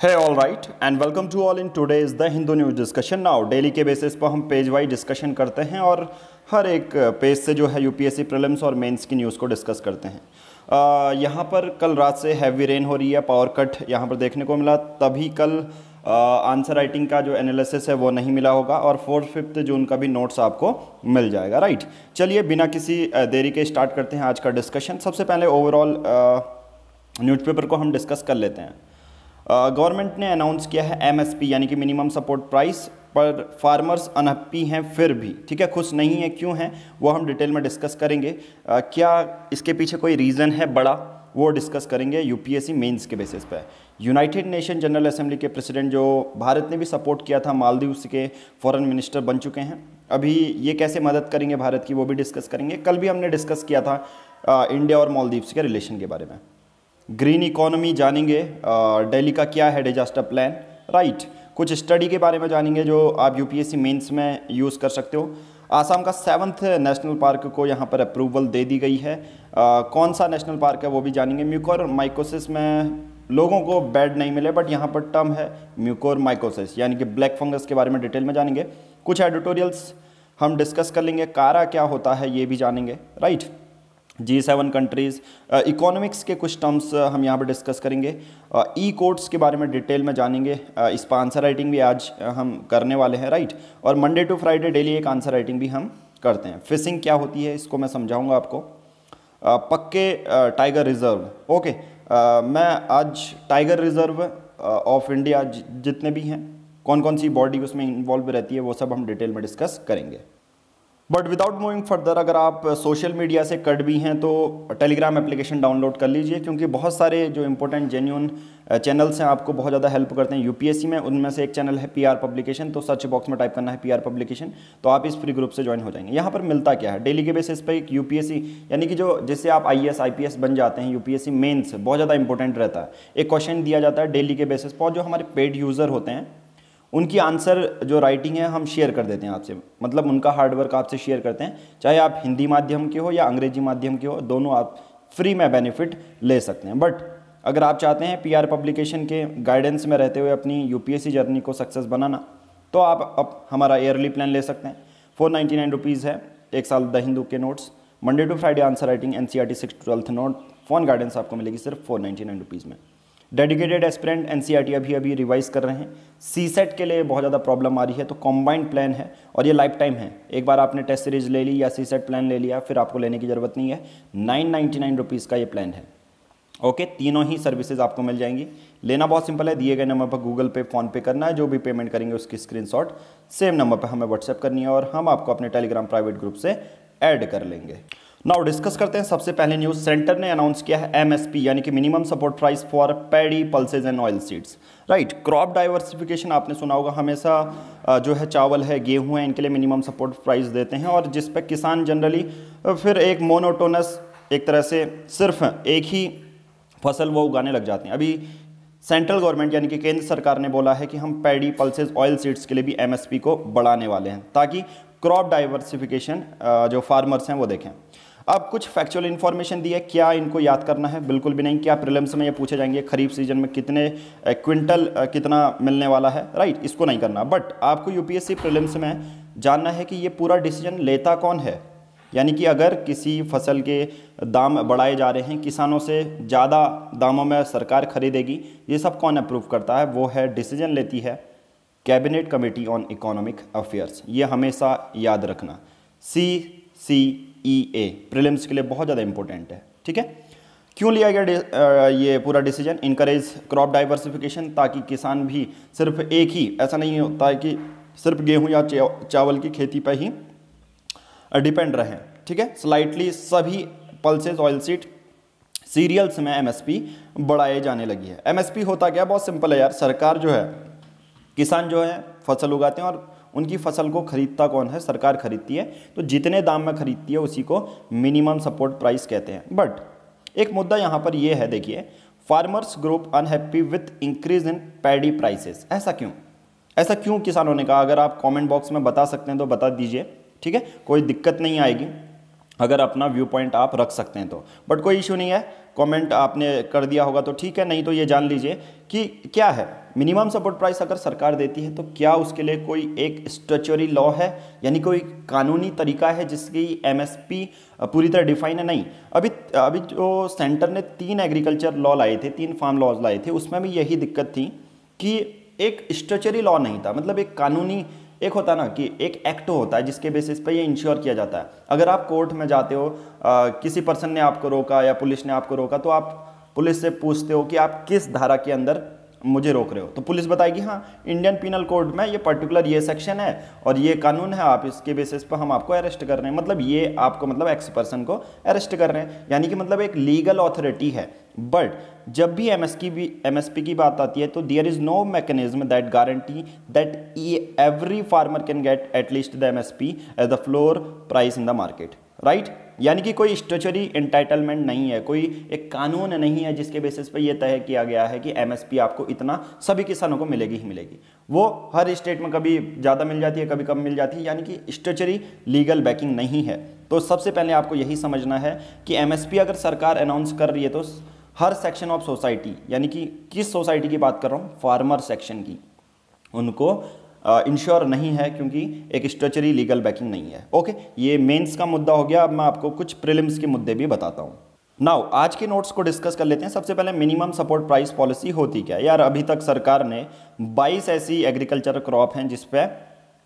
है all right and welcome to all in today's the Hindu news discussion. Now daily के basis पर हम page wise discussion करते हैं और हर एक पेज से जो है यूपीएससी प्रीलिम्स और मेंस की न्यूज़ को डिस्कस करते हैं। यहाँ पर कल रात से हैवी रेन हो रही है, पावर कट यहाँ पर देखने को मिला, तभी कल आंसर राइटिंग का जो एनालिसिस है वो नहीं मिला होगा और 4-5 जून का भी नोट्स आपको मिल जाएगा। राइट, चलिए बिना किसी देरी के स्टार्ट करते हैं आज का डिस्कशन। सबसे पहले ओवरऑल न्यूज़पेपर को हम डिस्कस कर लेते हैं। गवर्नमेंट ने अनाउंस किया है एमएसपी यानी कि मिनिमम सपोर्ट प्राइस पर फार्मर्स अनहैप्पी हैं फिर भी, ठीक है, खुश नहीं है, क्यों हैं वो हम डिटेल में डिस्कस करेंगे। क्या इसके पीछे कोई रीज़न है बड़ा, वो डिस्कस करेंगे यूपीएससी मेंस के बेसिस पे। यूनाइटेड नेशन जनरल असेंबली के प्रेसिडेंट जो भारत ने भी सपोर्ट किया था, मालदीव्स के फॉरेन मिनिस्टर बन चुके हैं, अभी ये कैसे मदद करेंगे भारत की वो भी डिस्कस करेंगे। कल भी हमने डिस्कस किया था इंडिया और मालदीव्स के रिलेशन के बारे में। ग्रीन इकोनॉमी जानेंगे, दिल्ली का क्या है डिजास्टर प्लान, राइट, कुछ स्टडी के बारे में जानेंगे जो आप यूपीएससी मेंस में यूज़ कर सकते हो। आसाम का 7th नेशनल पार्क को यहाँ पर अप्रूवल दे दी गई है। कौन सा नेशनल पार्क है वो भी जानेंगे। म्यूकोर माइकोसिस में लोगों को बेड नहीं मिले बट यहाँ पर टर्म है म्यूकोर माइकोसिस यानी कि ब्लैक फंगस के बारे में डिटेल में जानेंगे। कुछ एडिटोरियल्स हम डिस्कस कर लेंगे, कारा क्या होता है ये भी जानेंगे। राइट, G7 कंट्रीज़, इकोनॉमिक्स के कुछ टर्म्स हम यहाँ पर डिस्कस करेंगे। ई कोड्स के बारे में डिटेल में जानेंगे। इस पर आंसर राइटिंग भी आज हम करने वाले हैं। राइट, और मंडे टू फ्राइडे डेली एक आंसर राइटिंग भी हम करते हैं। फिशिंग क्या होती है इसको मैं समझाऊंगा आपको। पक्के टाइगर रिजर्व, ओके, मैं आज टाइगर रिजर्व ऑफ इंडिया जितने भी हैं, कौन कौन सी बॉडी उसमें इन्वॉल्व रहती है वो सब हम डिटेल में डिस्कस करेंगे। बट विदाउट मूविंग फर्दर, अगर आप सोशल मीडिया से कट भी हैं तो टेलीग्राम एप्लीकेशन डाउनलोड कर लीजिए, क्योंकि बहुत सारे जो इंपॉर्टेंट जेन्यून चैनल्स हैं आपको बहुत ज़्यादा हेल्प करते हैं यूपीएससी में। उनमें से एक चैनल है पीआर पब्लिकेशन, तो सर्च बॉक्स में टाइप करना है पीआर पब्लिकेशन, तो आप इस फ्री ग्रुप से ज्वाइन हो जाएंगे। यहाँ पर मिलता क्या है, डेली के बेसिस पे एक यूपीएससी यानी कि जो जिससे आप आईएएस आईपीएस बन जाते हैं, यूपीएससी मेन्स बहुत ज़्यादा इंपॉर्टेंट रहता है। एक क्वेश्चन दिया जाता है डेली के बेसिस पर, जो हमारे पेड यूज़र होते हैं उनकी आंसर जो राइटिंग है हम शेयर कर देते हैं आपसे, मतलब उनका हार्डवर्क आपसे शेयर करते हैं, चाहे आप हिंदी माध्यम के हो या अंग्रेजी माध्यम के हो, दोनों आप फ्री में बेनिफिट ले सकते हैं। बट अगर आप चाहते हैं पीआर पब्लिकेशन के गाइडेंस में रहते हुए अपनी यूपीएससी जर्नी को सक्सेस बनाना, तो आप अब हमारा ईयरली प्लान ले सकते हैं। 499 रुपीज़ है एक साल द हिंदू के notes, Monday to Friday answer writing, NCERT 6 to 12th note, phone guidance आपको मिलेगी सिर्फ 499 रुपीज़ में। डेडिकेटेड एस्पिरेंट एनसीईआरटी अभी रिवाइज कर रहे हैं, सीसेट के लिए बहुत ज़्यादा प्रॉब्लम आ रही है, तो कॉम्बाइंड प्लान है और ये लाइफ टाइम है। एक बार आपने टेस्ट सीरीज ले ली या सीसेट प्लान ले लिया फिर आपको लेने की ज़रूरत नहीं है। 999 रुपीज़ का ये प्लान है। ओके, तीनों ही सर्विसेज आपको मिल जाएंगी। लेना बहुत सिंपल है, दिए गए नंबर पर गूगल पे फ़ोन पे करना है, जो भी पेमेंट करेंगे उसकी स्क्रीनशॉट सेम नंबर पर हमें व्हाट्सएप करनी है और हम आपको अपने टेलीग्राम प्राइवेट ग्रुप से ऐड कर लेंगे। नाउ डिस्कस करते हैं सबसे पहले न्यूज़। सेंटर ने अनाउंस किया है एमएसपी यानी कि minimum support price for paddy, pulses and oil seeds. Right, crop diversification आपने सुना होगा, हमेशा जो है चावल है, गेहूं है, इनके लिए मिनिमम सपोर्ट प्राइस देते हैं और जिस पर किसान जनरली फिर एक मोनोटोनस, एक तरह से सिर्फ एक ही फसल वो उगाने लग जाते हैं। अभी सेंट्रल गवर्नमेंट यानी कि केंद्र सरकार ने बोला है कि हम पैडी, पल्सेज, ऑयल सीड्स के लिए भी एमएसपी को बढ़ाने वाले हैं ताकि क्रॉप डाइवर्सिफिकेशन जो फार्मर्स हैं वो देखें। अब कुछ फैक्चुअल इन्फॉर्मेशन दी है, क्या इनको याद करना है? बिल्कुल भी नहीं। क्या प्रीलिम्स में ये पूछे जाएंगे खरीफ सीजन में कितने क्विंटल कितना मिलने वाला है? राइट, इसको नहीं करना। बट आपको यूपीएससी प्रीलिम्स में जानना है कि ये पूरा डिसीजन लेता कौन है, यानी कि अगर किसी फसल के दाम बढ़ाए जा रहे हैं, किसानों से ज़्यादा दामों में सरकार खरीदेगी, ये सब कौन अप्रूव करता है? वो है, डिसीजन लेती है cabinet committee on economic affairs. ये हमेशा याद रखना, CCEA प्रीलिम्स के लिए बहुत ज़्यादा इंपॉर्टेंट है। ठीक है, क्यों लिया गया ये पूरा डिसीजन? इनकरेज क्रॉप डाइवर्सिफिकेशन, ताकि किसान भी सिर्फ एक ही, ऐसा नहीं होता है कि सिर्फ गेहूं या चावल की खेती पर ही डिपेंड रहें। ठीक है, स्लाइटली सभी पल्सेज, ऑयल सीड, सीरियल्स में एमएसपी बढ़ाए जाने लगी है। एमएसपी होता क्या? बहुत सिंपल है यार, सरकार जो है, किसान जो है फसल उगाते हैं और उनकी फसल को खरीदता कौन है? सरकार खरीदती है, तो जितने दाम में खरीदती है उसी को मिनिमम सपोर्ट प्राइस कहते हैं। बट एक मुद्दा यहाँ पर ये है, देखिए, farmers group unhappy with increase in paddy prices. ऐसा क्यों? ऐसा क्यों किसानों ने कहा? अगर आप कमेंट बॉक्स में बता सकते हैं तो बता दीजिए, ठीक है, कोई दिक्कत नहीं आएगी। अगर अपना व्यू पॉइंट आप रख सकते हैं तो, बट कोई इशू नहीं है, कमेंट आपने कर दिया होगा तो ठीक है, नहीं तो ये जान लीजिए कि क्या है मिनिमम सपोर्ट प्राइस अगर सरकार देती है तो क्या उसके लिए कोई एक स्टैट्यूटरी लॉ है, यानी कोई कानूनी तरीका है जिसकी एमएसपी पूरी तरह डिफाइन है? नहीं। अभी अभी जो सेंटर ने 3 एग्रीकल्चर लॉ लाए थे, 3 फार्म लॉज लाए थे, उसमें भी यही दिक्कत थी कि एक स्टैट्यूटरी लॉ नहीं था, मतलब एक कानूनी, एक होता ना कि एक एक्ट होता है जिसके बेसिस पे ये इंश्योर किया जाता है। अगर आप कोर्ट में जाते हो, किसी पर्सन ने आपको रोका या पुलिस ने आपको रोका, तो आप पुलिस से पूछते हो कि आप किस धारा के अंदर मुझे रोक रहे हो, तो पुलिस बताएगी हाँ इंडियन पीनल कोड में ये पर्टिकुलर ये सेक्शन है और ये कानून है, आप इसके बेसिस पर हम आपको अरेस्ट कर रहे हैं, मतलब ये आपको मतलब एक्स पर्सन को अरेस्ट कर रहे हैं, यानी कि मतलब एक लीगल अथॉरिटी है। बट जब भी एमएसपी की बात आती है तो there is no mechanism that guarantee that every farmer can get at least the MSP as the floor price in the market, right. यानी कि कोई स्टैट्यूटरी एंटाइटलमेंट नहीं है, कोई एक कानून नहीं है जिसके बेसिस पे ये तय किया गया है कि एमएसपी आपको इतना सभी किसानों को मिलेगी ही मिलेगी। वो हर स्टेट में कभी ज़्यादा मिल जाती है, कभी कम मिल जाती है, यानी कि स्टैट्यूटरी लीगल बैकिंग नहीं है। तो सबसे पहले आपको यही समझना है कि एमएसपी अगर सरकार अनाउंस कर रही है तो हर सेक्शन ऑफ सोसाइटी, यानी कि किस सोसाइटी की बात कर रहा हूँ, फार्मर सेक्शन की, उनको इंश्योर नहीं है क्योंकि एक स्टैट्यूटरी लीगल बैकिंग नहीं है। ओके, ये मेंस का मुद्दा हो गया। अब मैं आपको कुछ प्रीलिम्स के मुद्दे भी बताता हूँ। नाउ आज के नोट्स को डिस्कस कर लेते हैं। सबसे पहले मिनिमम सपोर्ट प्राइस पॉलिसी होती क्या है? यार अभी तक सरकार ने 22 ऐसी एग्रीकल्चर क्रॉप हैं जिस पे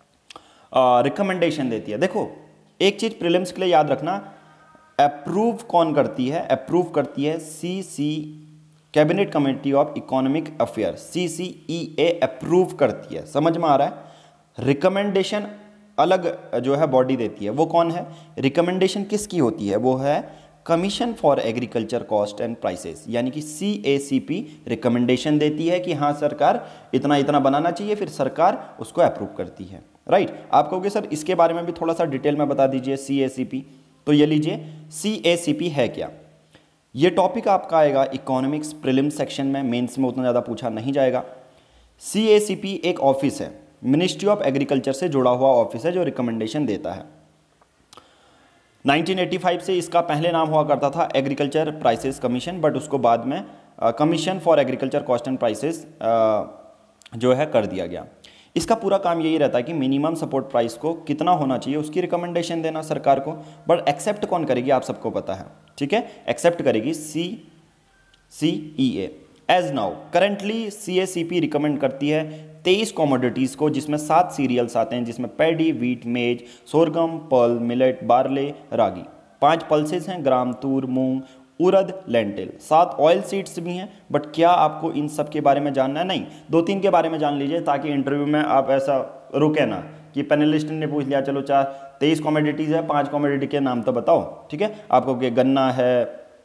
रिकमेंडेशन देती है। देखो एक चीज़ प्रीलिम्स के लिए याद रखना, अप्रूव कौन करती है? अप्रूव करती है CC, cabinet committee of economic affair, CCEA approve करती है। समझ में आ रहा है? रिकमेंडेशन अलग जो है बॉडी देती है, वो कौन है? रिकमेंडेशन किसकी होती है? वो है commission for agriculture cost and prices, यानी कि CACP रिकमेंडेशन देती है कि हाँ सरकार इतना इतना बनाना चाहिए, फिर सरकार उसको अप्रूव करती है, राइट। आप कहोगे सर इसके बारे में भी थोड़ा सा डिटेल में बता दीजिए CACP, तो ये लीजिए CACP है क्या। ये टॉपिक आपका आएगा इकोनॉमिक्स प्रीलिम्स सेक्शन में, मेंस में उतना ज़्यादा पूछा नहीं जाएगा। CACP एक ऑफिस है, मिनिस्ट्री ऑफ एग्रीकल्चर से जुड़ा हुआ ऑफिस है जो रिकमेंडेशन देता है। 1985 से इसका पहले नाम हुआ करता था एग्रीकल्चर प्राइसेस कमीशन, बट उसको बाद में commission for agriculture cost and prices जो है कर दिया गया। इसका पूरा काम यही रहता है कि मिनिमम सपोर्ट प्राइस को कितना होना चाहिए उसकी रिकमेंडेशन देना सरकार को, बट एक्सेप्ट कौन करेगी आप सबको पता है, ठीक है। एक्सेप्ट करेगी CCEA। As now currently CACP recommend करती है 23 कॉमोडिटीज़ को, जिसमें 7 सीरियल्स आते हैं, जिसमें paddy, wheat, maize, sorghum, pearl, millet, barley, ragi. 5 pulses हैं, gram, tur, moong, urad, lentil. 7 oil seeds भी हैं। बट क्या आपको इन सब के बारे में जानना है? नहीं, 2-3 के बारे में जान लीजिए ताकि इंटरव्यू में आप ऐसा रुके ना कि पैनलिस्ट ने पूछ लिया चलो 23 कॉमोडिटीज़ है, 5 कॉमोडिटी के नाम तो बताओ, ठीक है। आपको कि गन्ना है,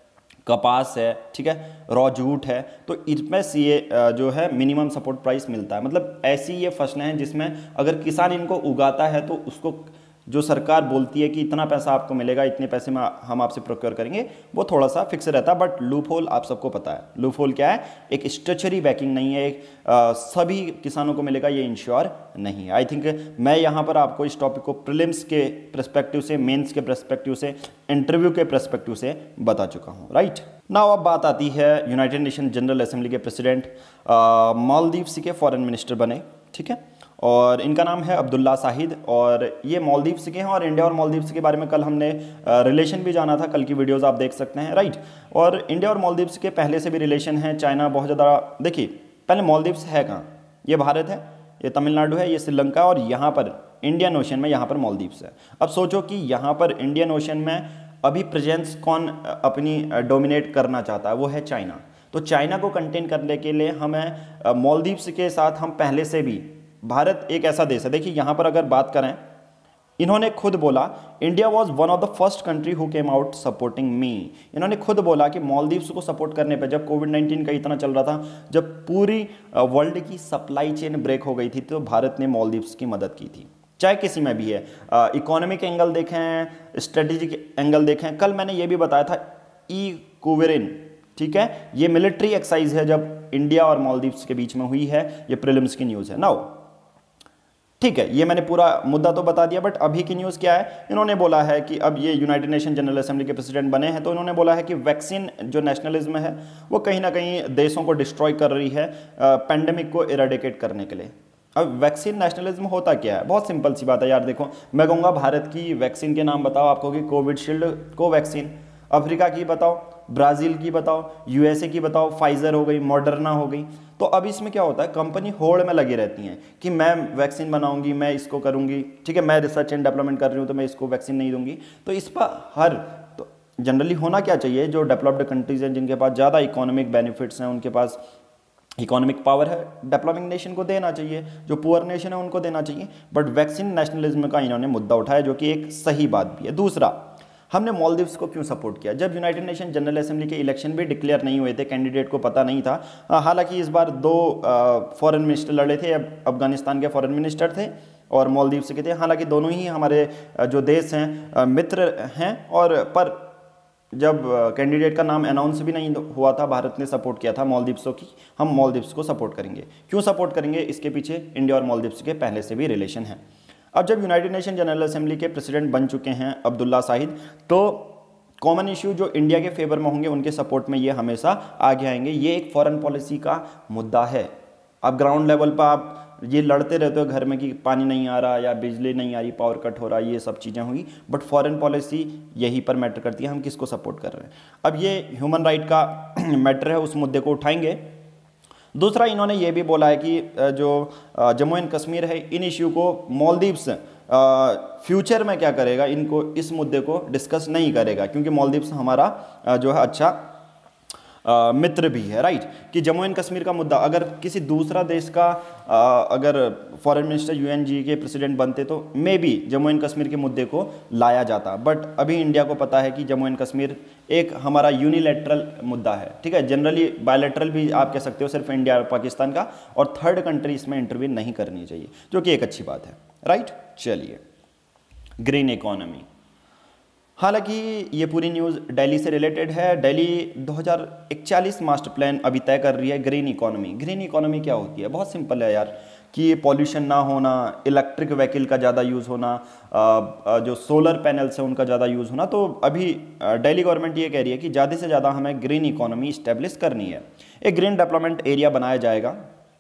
कपास है, ठीक है, रॉ जूट है, तो इसमें CA जो है मिनिमम सपोर्ट प्राइस मिलता है। मतलब ऐसी ये फसलें हैं जिसमें अगर किसान इनको उगाता है तो उसको जो सरकार बोलती है कि इतना पैसा आपको मिलेगा, इतने पैसे में हम आपसे प्रोक्योर करेंगे, वो थोड़ा सा फिक्स रहता है। बट लूप होल आप सबको पता है, लूप होल क्या है? एक स्ट्रक्चरी बैकिंग नहीं है, एक सभी किसानों को मिलेगा ये इंश्योर नहीं है। आई थिंक मैं यहाँ पर आपको इस टॉपिक को प्रीलिम्स के पर्सपेक्टिव से, मेंस के पर्सपेक्टिव से, इंटरव्यू के पर्सपेक्टिव से बता चुका हूँ, राइट। नाउ अब बात आती है यूनाइटेड नेशन जनरल असेंबली के प्रेसिडेंट मालदीव्स के फॉरेन मिनिस्टर बने, ठीक है, और इनका नाम है अब्दुल्ला शाहिद, और ये मालदीव्स के हैं। और इंडिया और मालदीव्स के बारे में कल हमने रिलेशन भी जाना था, कल की वीडियोस आप देख सकते हैं, राइट। और इंडिया और मालदीव्स के पहले से भी रिलेशन है। चाइना बहुत ज़्यादा, देखिए पहले मालदीव्स है कहाँ? ये भारत है, ये तमिलनाडु है, ये श्रीलंका, और यहाँ पर इंडियन ओशन में यहाँ पर मालदीव्स है। अब सोचो कि यहाँ पर इंडियन ओशन में अभी प्रेजेंस कौन अपनी डोमिनेट करना चाहता है? वो है चाइना। तो चाइना को कंटेन करने के लिए हमें मालदीव्स के साथ हम पहले से भी, भारत एक ऐसा देश है, देखिए यहाँ पर अगर बात करें, इन्होंने खुद बोला India was one of the first country who came out supporting me. इन्होंने खुद बोला कि मालदीव्स को सपोर्ट करने पे, जब कोविड-19 का इतना चल रहा था, जब पूरी वर्ल्ड की सप्लाई चेन ब्रेक हो गई थी, तो भारत ने मालदीव्स की मदद की थी, चाहे किसी में भी है। इकोनॉमिक एंगल देखें, स्ट्रेटेजिक एंगल देखें, कल मैंने ये भी बताया था इकोवेरिन, ठीक है, ये मिलिट्री एक्सरसाइज है जब इंडिया और मालदीव्स के बीच में हुई है, ये प्रीलिम्स की न्यूज़ है। नाउ ठीक है, ये मैंने पूरा मुद्दा तो बता दिया, बट अभी की न्यूज़ क्या है, इन्होंने बोला है कि अब ये यूनाइटेड नेशन जनरल असेंबली के प्रेसिडेंट बने हैं, तो इन्होंने बोला है कि वैक्सीन जो नेशनलिज्म है वो कहीं ना कहीं देशों को डिस्ट्रॉय कर रही है पैंडेमिक को इरेडिकेट करने के लिए। अब वैक्सीन नेशनलिज्म होता क्या है, बहुत सिंपल सी बात है यार। देखो, मैं कहूँगा भारत की वैक्सीन के नाम बताओ, आपको कि कोविशील्ड कोवैक्सीन, अफ्रीका की बताओ, ब्राज़ील की बताओ, यूएसए की बताओ, फाइजर हो गई, मॉडर्ना हो गई। तो अब इसमें क्या होता है, कंपनी होड़ में लगी रहती हैं कि मैं वैक्सीन बनाऊंगी, मैं इसको करूंगी, ठीक है, मैं रिसर्च एंड डेवलपमेंट कर रही हूँ तो मैं इसको वैक्सीन नहीं दूंगी। तो इस पर तो जनरली होना क्या चाहिए, जो डेवलप्ड कंट्रीज हैं जिनके पास ज़्यादा इकोनॉमिक बेनिफिट्स हैं, उनके पास इकोनॉमिक पावर है, डेवलपिंग नेशन को देना चाहिए, जो पुअर नेशन है उनको देना चाहिए। बट वैक्सीन नेशनलिज्म का इन्होंने मुद्दा उठाया, जो कि एक सही बात भी है। दूसरा, हमने मालदीव्स को क्यों सपोर्ट किया, जब यूनाइटेड नेशन जनरल असेंबली के इलेक्शन भी डिक्लेयर नहीं हुए थे, कैंडिडेट को पता नहीं था। हालांकि इस बार 2 फॉरेन मिनिस्टर लड़े थे, अफगानिस्तान के फॉरेन मिनिस्टर थे और मालदीव्स के थे। हालांकि दोनों ही हमारे जो देश हैं मित्र हैं, और पर जब कैंडिडेट का नाम अनाउंस भी नहीं हुआ था, भारत ने सपोर्ट किया था मालदीव्सों की, हम मालदीव्स को सपोर्ट करेंगे। क्यों सपोर्ट करेंगे, इसके पीछे इंडिया और मालदीव्स के पहले से भी रिलेशन है। अब जब यूनाइटेड नेशन जनरल असेंबली के प्रेसिडेंट बन चुके हैं अब्दुल्ला शाहिद, तो कॉमन इश्यू जो इंडिया के फेवर में होंगे उनके सपोर्ट में ये हमेशा आगे आएंगे। ये एक फॉरेन पॉलिसी का मुद्दा है। अब ग्राउंड लेवल पर आप ये लड़ते रहते हो घर में कि पानी नहीं आ रहा या बिजली नहीं आ रही, पावर कट हो रहा, ये सब चीज़ें हुई, बट फॉरेन पॉलिसी यही पर मैटर करती है, हम किसको सपोर्ट कर रहे हैं। अब ये ह्यूमन राइट का मैटर है, उस मुद्दे को उठाएंगे। दूसरा, इन्होंने ये भी बोला है कि जो जम्मू एंड कश्मीर है, इन इश्यू को मालदीव्स फ्यूचर में क्या करेगा, इनको इस मुद्दे को डिस्कस नहीं करेगा, क्योंकि मालदीव्स हमारा जो है अच्छा मित्र भी है, राइट। कि जम्मू एंड कश्मीर का मुद्दा अगर किसी दूसरा देश का अगर फॉरेन मिनिस्टर यूएनजी के प्रेसिडेंट बनते तो maybe Jammu and Kashmir के मुद्दे को लाया जाता, बट अभी इंडिया को पता है कि जम्मू एंड कश्मीर एक हमारा यूनिलैटरल मुद्दा है, ठीक है। जनरली बायलैटरल भी आप कह सकते हो, सिर्फ इंडिया और पाकिस्तान का, और थर्ड कंट्री इसमें इंटरवीन नहीं करनी चाहिए, जो कि एक अच्छी बात है, राइट। चलिए, ग्रीन इकोनॉमी, हालांकि ये पूरी न्यूज़ दिल्ली से रिलेटेड है। दिल्ली 2041 मास्टर प्लान अभी तय कर रही है ग्रीन इकोनॉमी। ग्रीन इकोनॉमी क्या होती है, बहुत सिंपल है यार, कि पॉल्यूशन ना होना, इलेक्ट्रिक व्हीकल का ज़्यादा यूज़ होना, जो सोलर पैनल्स हैं उनका ज़्यादा यूज़ होना। तो अभी दिल्ली गवर्नमेंट ये कह रही है कि ज़्यादा से ज़्यादा हमें ग्रीन इकोनॉमी इस्टेब्लिश करनी है। एक ग्रीन डेवलपमेंट एरिया बनाया जाएगा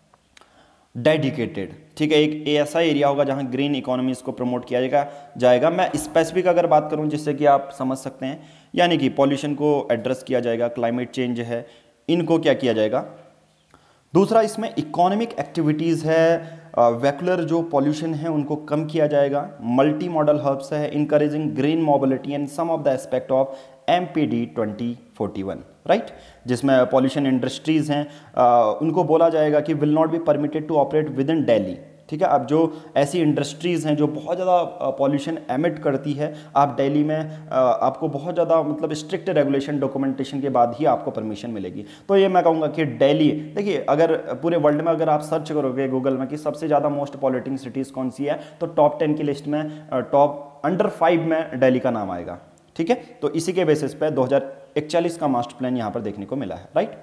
डेडिकेटेड, ठीक है, एक ऐसा एरिया होगा जहां ग्रीन इकोनॉमीज को प्रमोट किया जाएगा। मैं स्पेसिफिक अगर बात करूं जिससे कि आप समझ सकते हैं, यानी कि पॉल्यूशन को एड्रेस किया जाएगा, क्लाइमेट चेंज है, इनको क्या किया जाएगा। दूसरा, इसमें इकोनॉमिक एक्टिविटीज़ है, वैक्यूलर जो पॉल्यूशन है उनको कम किया जाएगा। मल्टी मॉडल हब्स है, encouraging green mobility and some of the aspect of MPD 2041, right, जिसमें पॉल्यूशन इंडस्ट्रीज़ हैं, उनको बोला जाएगा कि will not be permitted to operate within Delhi, ठीक है। अब जो ऐसी इंडस्ट्रीज़ हैं जो बहुत ज़्यादा पॉल्यूशन एमिट करती है, आप दिल्ली में आपको बहुत ज़्यादा मतलब स्ट्रिक्ट रेगुलेशन डॉक्यूमेंटेशन के बाद ही आपको परमिशन मिलेगी। तो ये मैं कहूँगा कि दिल्ली, देखिए, अगर पूरे वर्ल्ड में अगर आप सर्च करोगे गूगल में कि सबसे ज़्यादा मोस्ट पॉल्यूटिंग सिटीज़ कौन सी है, तो टॉप 10 की लिस्ट में टॉप अंडर 5 में दिल्ली का नाम आएगा, ठीक है। तो इसी के बेसिस पे 2041 का मास्टर प्लान यहाँ पर देखने को मिला है, राइट।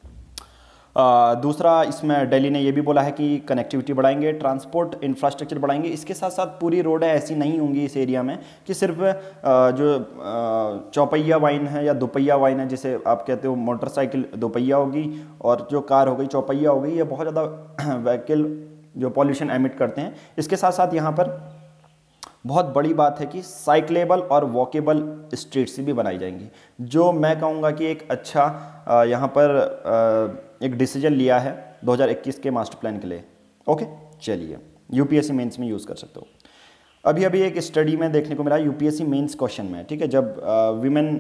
दूसरा, इसमें दिल्ली ने यह भी बोला है कि कनेक्टिविटी बढ़ाएंगे, ट्रांसपोर्ट इंफ्रास्ट्रक्चर बढ़ाएंगे। इसके साथ साथ पूरी रोडें ऐसी नहीं होंगी इस एरिया में कि सिर्फ जो चौपहिया वाहन है या दोपहिया वाहन है, जिसे आप कहते हो मोटरसाइकिल दोपहिया होगी और जो कार हो गई चौपहिया हो गई, ये बहुत ज़्यादा व्हीकल जो पॉल्यूशन एमिट करते हैं। इसके साथ साथ यहाँ पर बहुत बड़ी बात है कि साइक्लेबल और वॉकेबल स्ट्रीट्स भी बनाई जाएंगी, जो मैं कहूँगा कि एक अच्छा यहाँ पर एक डिसीजन लिया है 2021 के मास्टर प्लान के लिए। ओके, चलिए, यूपीएससी मेंस में यूज़ कर सकते हो। अभी एक स्टडी में देखने को मिला यूपीएससी मेंस क्वेश्चन में, ठीक है, जब वीमेन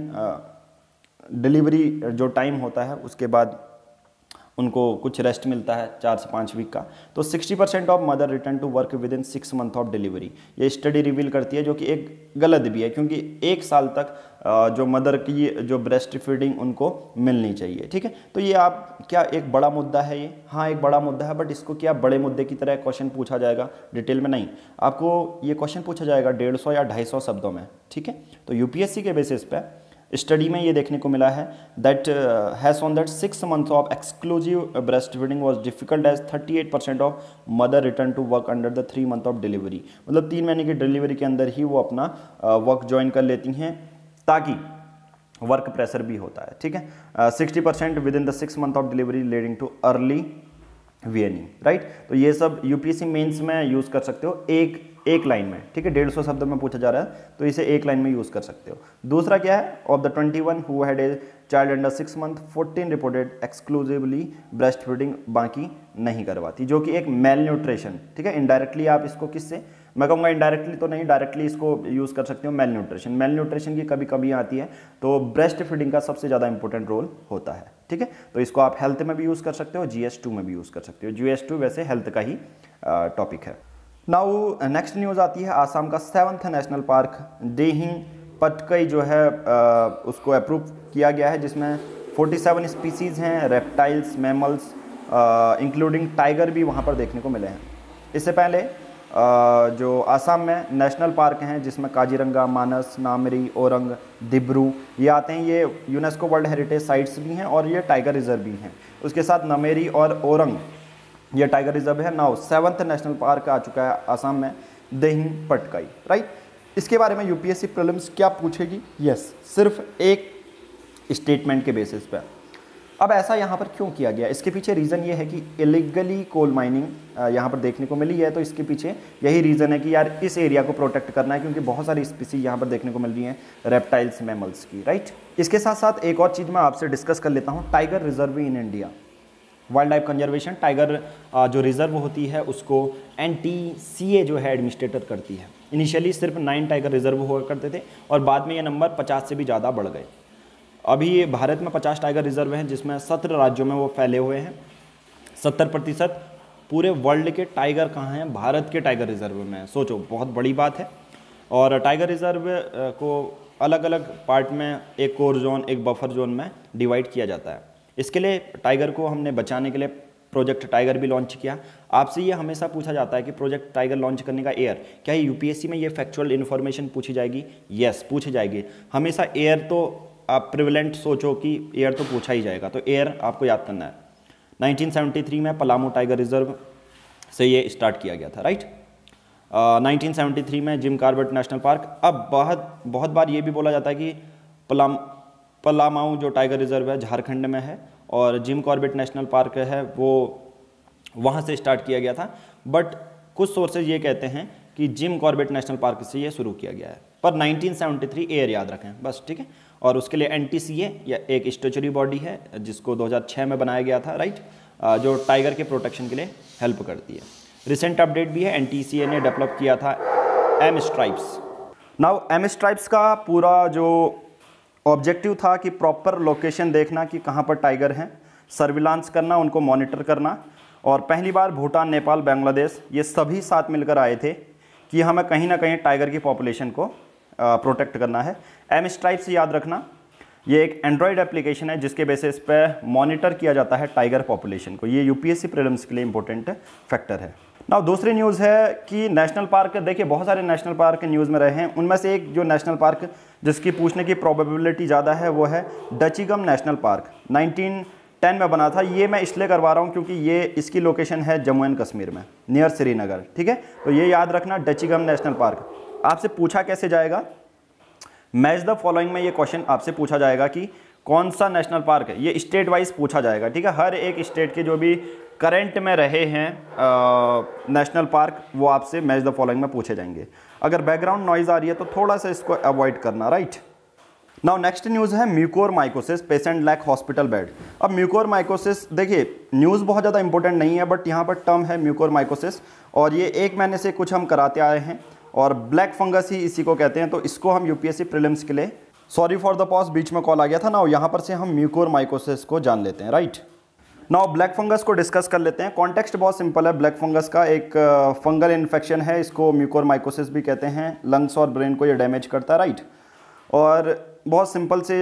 डिलीवरी जो टाइम होता है उसके बाद उनको कुछ रेस्ट मिलता है 4 से 5 वीक का, तो 60% of mother return to work within 6 month of delivery. ये स्टडी रिवील करती है, जो कि एक गलत भी है, क्योंकि 1 साल तक जो मदर की जो ब्रेस्ट फीडिंग उनको मिलनी चाहिए, ठीक है। तो ये आप क्या एक बड़ा मुद्दा है ये? हाँ, एक बड़ा मुद्दा है, बट इसको क्या बड़े मुद्दे की तरह क्वेश्चन पूछा जाएगा डिटेल में? नहीं, आपको ये क्वेश्चन पूछा जाएगा 150 या 250 शब्दों में, ठीक है। तो यूपीएससी के बेसिस पे स्टडी में ये देखने को मिला है that has on that 6 months of exclusive breast feeding was difficult as 38% of mother return to work under the 3 month of delivery. मतलब 3 महीने की डिलीवरी के अंदर ही वो अपना वर्क ज्वाइन कर लेती हैं, ताकि वर्क प्रेशर भी होता है, ठीक है। 60% within the 6 month of delivery leading to early weaning, right. तो ये सब यूपीएससी मेंस में यूज़ कर सकते हो एक लाइन में, ठीक है। 150 शब्द में पूछा जा रहा है तो इसे एक लाइन में यूज़ कर सकते हो। दूसरा क्या है, of the 21 who had a child under 6 month 14 reported exclusively breast feeding, बाकी नहीं करवाती, जो कि एक मेल न्यूट्रिशन, ठीक है। इनडायरेक्टली आप इसको किससे, मैं कहूँगा इनडायरेक्टली तो नहीं, डायरेक्टली इसको यूज़ कर सकते हो मेल न्यूट्रिशन। मेल न्यूट्रिशन की कभी कभी आती है तो ब्रेस्ट फीडिंग का सबसे ज़्यादा इंपॉर्टेंट रोल होता है, ठीक है। तो इसको आप हेल्थ में भी यूज़ कर सकते हो, GS2 में भी यूज़ कर सकते हो। GS2 वैसे हेल्थ का ही टॉपिक है। नाउ नेक्स्ट न्यूज़ आती है, आसाम का 7th national park Dehing Patkai जो है उसको अप्रूव किया गया है, जिसमें 47 स्पीसीज़ हैं, रेप्टाइल्स, मैमल्स इंक्लूडिंग टाइगर भी वहाँ पर देखने को मिले हैं। इससे पहले जो आसाम में नेशनल पार्क हैं जिसमें काजीरंगा, मानस, नामेरी, ओरंग, दिब्रू ये आते हैं, ये यूनेस्को वर्ल्ड हेरिटेज साइट्स भी हैं और ये टाइगर रिजर्व भी हैं। उसके साथ नामेरी और ओरंग ये टाइगर रिजर्व है। नाउ 7th नेशनल पार्क आ चुका है आसाम में, देहिंग पटकाई, राइट। इसके बारे में यूपीएससी प्रीलिम्स क्या पूछेगी, यस, सिर्फ एक स्टेटमेंट के बेसिस पर। अब ऐसा यहाँ पर क्यों किया गया, इसके पीछे रीज़न ये है कि इलीगली कोल माइनिंग यहाँ पर देखने को मिली है, तो इसके पीछे यही रीज़न है कि यार इस एरिया को प्रोटेक्ट करना है, क्योंकि बहुत सारी स्पीसीज यहाँ पर देखने को मिल रही हैं रेप्टाइल्स, मैमल्स की, राइट। इसके साथ साथ एक और चीज़ मैं आपसे डिस्कस कर लेता हूँ, tiger reserve in India. Wild life conservation, tiger जो रिजर्व होती है उसको NTCA जो है एडमिनिस्ट्रेटर करती है। इनिशियली सिर्फ 9 टाइगर रिजर्व हुआ करते थे और बाद में ये नंबर 50 से भी ज़्यादा बढ़ गए। अभी भारत में 50 टाइगर रिजर्व हैं, जिसमें 17 राज्यों में वो फैले हुए हैं। 70% पूरे वर्ल्ड के टाइगर कहाँ हैं, भारत के टाइगर रिजर्व में। सोचो, बहुत बड़ी बात है। और टाइगर रिजर्व को अलग अलग पार्ट में, एक कोर जोन, एक बफर जोन में डिवाइड किया जाता है। इसके लिए टाइगर को हमने बचाने के लिए प्रोजेक्ट टाइगर भी लॉन्च किया। आपसे ये हमेशा पूछा जाता है कि प्रोजेक्ट टाइगर लॉन्च करने का एयर, क्या ये यूपीएससी में ये फैक्चुअल इन्फॉर्मेशन पूछी जाएगी? यस, पूछी जाएगी। हमेशा एयर तो आप प्रिवलेंट सोचो कि एयर तो पूछा ही जाएगा, तो एयर आपको याद करना है। 1973 में पलामू टाइगर रिजर्व से ये स्टार्ट किया गया था, राइट। 1973 में जिम कॉर्बेट नेशनल पार्क। अब बहुत बार ये भी बोला जाता है कि पलामाऊ जो टाइगर रिजर्व है झारखंड में है और जिम कॉर्बेट नेशनल पार्क है वो वहाँ से स्टार्ट किया गया था, बट कुछ सोर्सेज ये कहते हैं कि जिम कॉर्बेट नेशनल पार्क से ये शुरू किया गया है। पर 1973 एयर याद रखें बस, ठीक है। और उसके लिए NTCA या एक स्टैच्यूटरी बॉडी है जिसको 2006 में बनाया गया था, राइट, जो टाइगर के प्रोटेक्शन के लिए हेल्प करती है। रिसेंट अपडेट भी है, NTCA ने डेवलप किया था M stripes. Now M stripes का पूरा जो ऑब्जेक्टिव था कि प्रॉपर लोकेशन देखना कि कहाँ पर टाइगर हैं, सर्विलांस करना, उनको मॉनिटर करना। और पहली बार भूटान, नेपाल, बांग्लादेश ये सभी साथ मिलकर आए थे कि हमें कहीं ना कहीं टाइगर की पॉपुलेशन को प्रोटेक्ट करना है। M स्ट्राइप्स याद रखना, ये एक एंड्रॉयड एप्लीकेशन है जिसके बेसिस पे मॉनिटर किया जाता है टाइगर पॉपुलेशन को। ये यूपीएससी प्रीलिम्स के लिए इंपॉर्टेंट फैक्टर है। नाउ दूसरी न्यूज़ है कि नेशनल पार्क, देखिए बहुत सारे नेशनल पार्क न्यूज़ में रहे हैं, उनमें से एक जो नेशनल पार्क जिसकी पूछने की प्रोबेबिलिटी ज़्यादा है वो है डचीगम नेशनल पार्क। 1910 में बना था। ये मैं इसलिए करवा रहा हूँ क्योंकि ये इसकी लोकेशन है जम्मू एंड कश्मीर में, नियर श्रीनगर, ठीक है। तो ये याद रखना, डचीगम नेशनल पार्क। आपसे पूछा कैसे जाएगा, मैच द फॉलोइंग में ये क्वेश्चन आपसे पूछा जाएगा कि कौन सा नेशनल पार्क है। ये स्टेट वाइज पूछा जाएगा, ठीक है। हर एक स्टेट के जो भी करंट में रहे हैं नेशनल पार्क वो आपसे मैच द फॉलोइंग में पूछे जाएंगे। अगर बैकग्राउंड नॉइज आ रही है तो थोड़ा सा इसको अवॉइड करना, राइट। नाउ नेक्स्ट न्यूज़ है mucormycosis, patient lack hospital bed. अब म्यूकोरमाइकोसिस, देखिए न्यूज़ बहुत ज़्यादा इंपॉर्टेंट नहीं है, बट यहाँ पर टर्म है म्यूकोरमाइकोसिस और ये 1 महीने से कुछ हम कराते आए हैं और ब्लैक फंगस ही इसी को कहते हैं। तो इसको हम यूपीएससी प्रीलिम्स के लिए, सॉरी फॉर द पॉज, बीच में कॉल आ गया था ना, यहाँ पर से हम म्यूकोरमाइकोसिस को जान लेते हैं, राइट। नाउ ब्लैक फंगस को डिस्कस कर लेते हैं। कॉन्टेक्स्ट बहुत सिंपल है। ब्लैक फंगस का एक फंगल इन्फेक्शन है, इसको म्यूकोरमाइकोसिस भी कहते हैं। लंग्स और ब्रेन को ये डैमेज करता है, राइट। और बहुत सिंपल से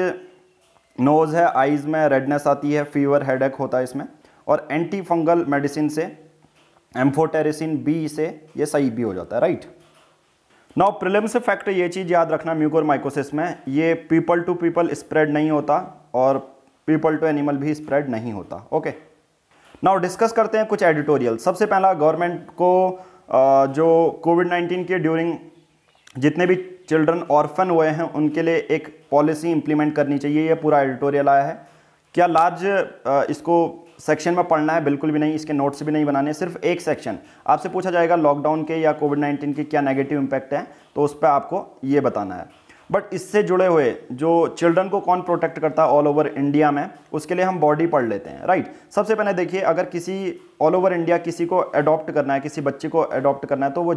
नोज़ है, आइज़ में रेडनेस आती है, फीवर, हेडेक होता है इसमें। और एंटी फंगल मेडिसिन से एम्फोटेरिसिन B से ये सही भी हो जाता है, राइट। नाउ प्रीलिम्स फैक्ट, ये चीज़ याद रखना म्यूकोरमाइकोसिस में ये पीपल टू पीपल स्प्रेड नहीं होता और पीपल टू एनिमल भी स्प्रेड नहीं होता। ओके, नाउ डिस्कस करते हैं कुछ एडिटोरियल। सबसे पहला, गवर्नमेंट को जो कोविड-19 के ड्यूरिंग जितने भी चिल्ड्रन ऑर्फन हुए हैं उनके लिए एक पॉलिसी इंप्लीमेंट करनी चाहिए। ये पूरा एडिटोरियल आया है। क्या लार्ज इसको सेक्शन में पढ़ना है? बिल्कुल भी नहीं, इसके नोट्स भी नहीं बनाने, सिर्फ एक सेक्शन। आपसे पूछा जाएगा लॉकडाउन के या कोविड-19 के क्या नेगेटिव इम्पैक्ट है, तो उस पर आपको ये बताना है। बट इससे जुड़े हुए जो चिल्ड्रन को कौन प्रोटेक्ट करता है ऑल ओवर इंडिया में, उसके लिए हम बॉडी पढ़ लेते हैं, राइट। सबसे पहले देखिए, अगर किसी ऑल ओवर इंडिया किसी को अडॉप्ट करना है, किसी बच्चे को अडॉप्ट करना है, तो वो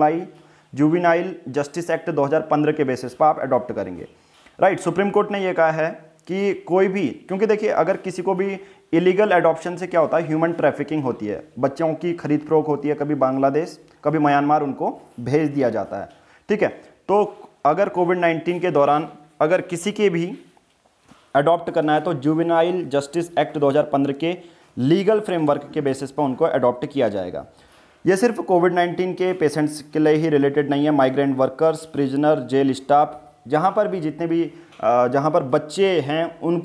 जुवेनाइल जस्टिस एक्ट 2015 के बेसिस पर आप अडॉप्ट करेंगे, राइट। सुप्रीम कोर्ट ने ये कहा है कि कोई भी, क्योंकि देखिए अगर किसी को भी इलीगल एडॉप्शन से क्या होता है, ह्यूमन ट्रैफिकिंग होती है, बच्चों की खरीद फरोख्त होती है, कभी बांग्लादेश कभी म्यांमार उनको भेज दिया जाता है, ठीक है। तो अगर कोविड-19 के दौरान अगर किसी के भी अडॉप्ट करना है तो जुवेनाइल जस्टिस एक्ट 2015 के लीगल फ्रेमवर्क के बेसिस पर उनको अडॉप्ट किया जाएगा। ये सिर्फ कोविड-19 के पेशेंट्स के लिए ही रिलेटेड नहीं है, migrant workers, prisoner, jail staff, जहाँ पर भी जितने भी जहाँ पर बच्चे हैं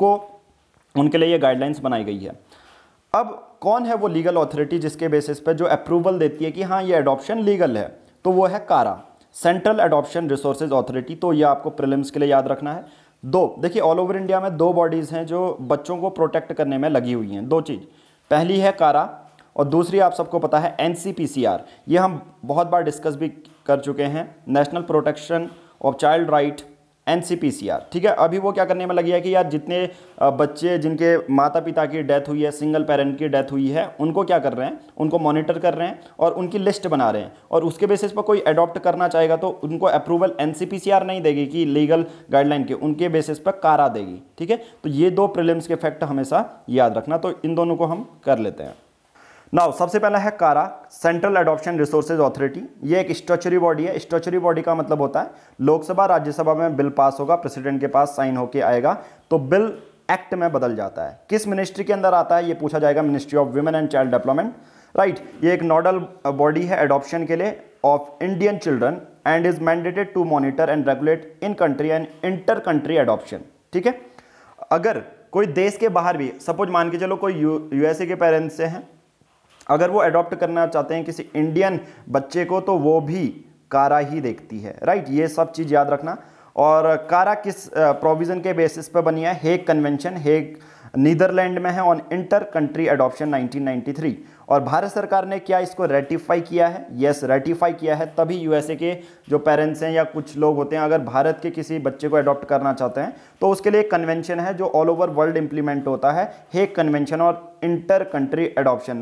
उनके लिए ये गाइडलाइंस बनाई गई है। अब कौन है वो लीगल अथॉरिटी जिसके बेसिस पे जो अप्रूवल देती है कि हाँ ये अडॉप्शन लीगल है, तो वो है कारा, सेंट्रल एडॉप्शन रिसोर्सेज अथॉरिटी। तो ये आपको प्रीलिम्स के लिए याद रखना है। दो, देखिए ऑल ओवर इंडिया में दो बॉडीज़ हैं जो बच्चों को प्रोटेक्ट करने में लगी हुई हैं। दो चीज़, पहली है कारा और दूसरी आप सबको पता है NCPCR। ये हम बहुत बार डिस्कस भी कर चुके हैं, national protection of child right, NCPCR, ठीक है। अभी वो क्या करने में लगी है कि यार जितने बच्चे जिनके माता पिता की डेथ हुई है, सिंगल पेरेंट की डेथ हुई है, उनको क्या कर रहे हैं, उनको मॉनिटर कर रहे हैं और उनकी लिस्ट बना रहे हैं, और उसके बेसिस पर कोई अडॉप्ट करना चाहेगा तो उनको अप्रूवल NCPCR नहीं देगी कि लीगल गाइडलाइन के, उनके बेसिस पर कारा देगी, ठीक है। तो ये दो प्रीलिम्स के फैक्ट हमेशा याद रखना, तो इन दोनों को हम कर लेते हैं। नाउ सबसे पहला है कारा, सेंट्रल एडॉप्शन रिसोर्सेज अथॉरिटी। ये एक स्टैच्यूटरी बॉडी है। स्टैच्यूटरी बॉडी का मतलब होता है लोकसभा राज्यसभा में बिल पास होगा, प्रेसिडेंट के पास साइन होके आएगा तो बिल एक्ट में बदल जाता है। किस मिनिस्ट्री के अंदर आता है ये पूछा जाएगा, ministry of women and child development, right. ये एक नोडल बॉडी है एडॉप्शन के लिए of Indian children and is mandated to monitor and regulate in country and inter country adoption, ठीक है। अगर कोई देश के बाहर भी, सपोज मान के चलो कोई USA के पेरेंट्स से हैं, अगर वो अडॉप्ट करना चाहते हैं किसी इंडियन बच्चे को, तो वो भी कारा ही देखती है, राइट। ये सब चीज़ याद रखना। और कारा किस प्रोविज़न के बेसिस पर बनी है? हेग कन्वेंशन, हेग नीदरलैंड में है, ऑन इंटर कंट्री एडॉप्शन 1993। और भारत सरकार ने क्या इसको रेटिफाई किया है? यस, रेटिफाई किया है। तभी USA के जो पेरेंट्स हैं या कुछ लोग होते हैं, अगर भारत के किसी बच्चे को अडॉप्ट करना चाहते हैं तो उसके लिए एक कन्वेंशन है जो ऑल ओवर वर्ल्ड इंप्लीमेंट होता है, हेग कन्वेंशन और इंटर कंट्री एडॉप्शन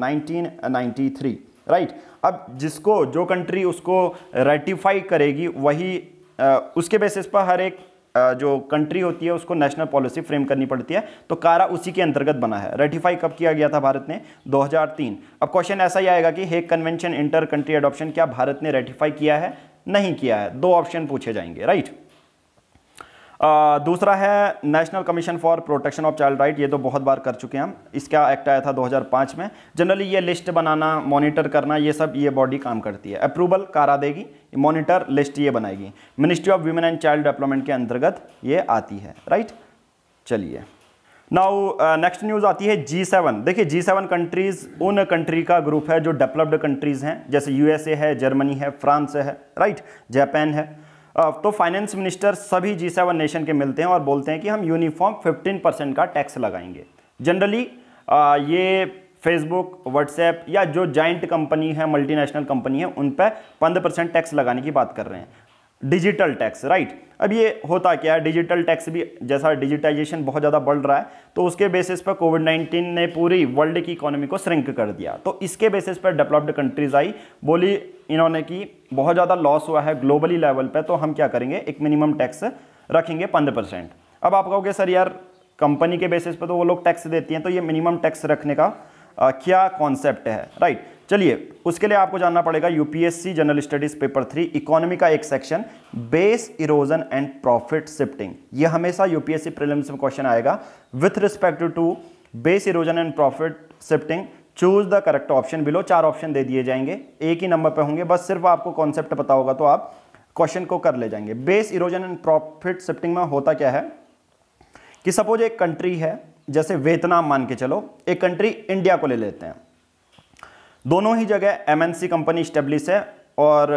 1993, राइट। अब जिसको जो कंट्री उसको रेटिफाई करेगी वही उसके बेसिस पर हर एक जो कंट्री होती है उसको नेशनल पॉलिसी फ्रेम करनी पड़ती है। तो कारा उसी के अंतर्गत बना है। रेटिफाई कब किया गया था भारत ने? 2003। अब क्वेश्चन ऐसा ही आएगा कि Hague convention, inter country adoption क्या भारत ने रेटिफाई किया है? नहीं किया है। दो ऑप्शन पूछे जाएंगे, राइट। दूसरा है national commission for protection of child right. ये तो बहुत बार कर चुके हैं हम। इसका एक्ट आया था 2005 में। जनरली ये लिस्ट बनाना, मॉनिटर करना, ये सब ये बॉडी काम करती है। अप्रूवल कारा देगी, मॉनिटर लिस्ट ये बनाएगी। Ministry of women and child development के अंतर्गत ये आती है, राइट। चलिए नाउ नेक्स्ट न्यूज़ आती है G7। देखिए G7 कंट्रीज़ उन कंट्री का ग्रुप है जो डेवलप्ड कंट्रीज़ हैं, जैसे USA है, जर्मनी है, फ्रांस है, राइट, जापान है। तो फाइनेंस मिनिस्टर सभी G7 नेशन के मिलते हैं और बोलते हैं कि हम यूनिफॉर्म 15% का टैक्स लगाएंगे। जनरली ये फेसबुक, व्हाट्सएप या जो जाइंट कंपनी है, मल्टीनेशनल कंपनी है, उन पर 15% टैक्स लगाने की बात कर रहे हैं। Digital tax, right. अब ये होता क्या है, डिजिटल टैक्स भी जैसा डिजिटाइजेशन बहुत ज़्यादा बढ़ रहा है तो उसके बेसिस पर कोविड-19 ने पूरी वर्ल्ड की इकोनॉमी को श्रिंक कर दिया। तो इसके बेसिस पर डेवलप्ड कंट्रीज आई, बोली इन्होंने कि बहुत ज़्यादा लॉस हुआ है ग्लोबली लेवल पे, तो हम क्या करेंगे, एक मिनिमम टैक्स रखेंगे 15%। अब आप कहोगे सर यार कंपनी के बेसिस पर तो वो लोग टैक्स देती हैं, तो ये मिनिमम टैक्स रखने का क्या कॉन्सेप्ट है, राइट। चलिए उसके लिए आपको जानना पड़ेगा UPSC general studies paper 3 economy का एक section, base erosion and profit shifting. ये हमेशा UPSC प्रीलिम्स में क्वेश्चन आएगा। With respect to base erosion and profit shifting choose the correct option below. 4 option दे दिए जाएंगे, एक ही नंबर पे होंगे, बस सिर्फ आपको कॉन्सेप्ट पता होगा तो आप क्वेश्चन को कर ले जाएंगे। Base erosion and profit shifting में होता क्या है कि सपोज एक कंट्री है, जैसे वियतनाम मान के चलो, एक कंट्री इंडिया को ले लेते हैं। दोनों ही जगह एमएनसी कंपनी स्टेब्लिश है और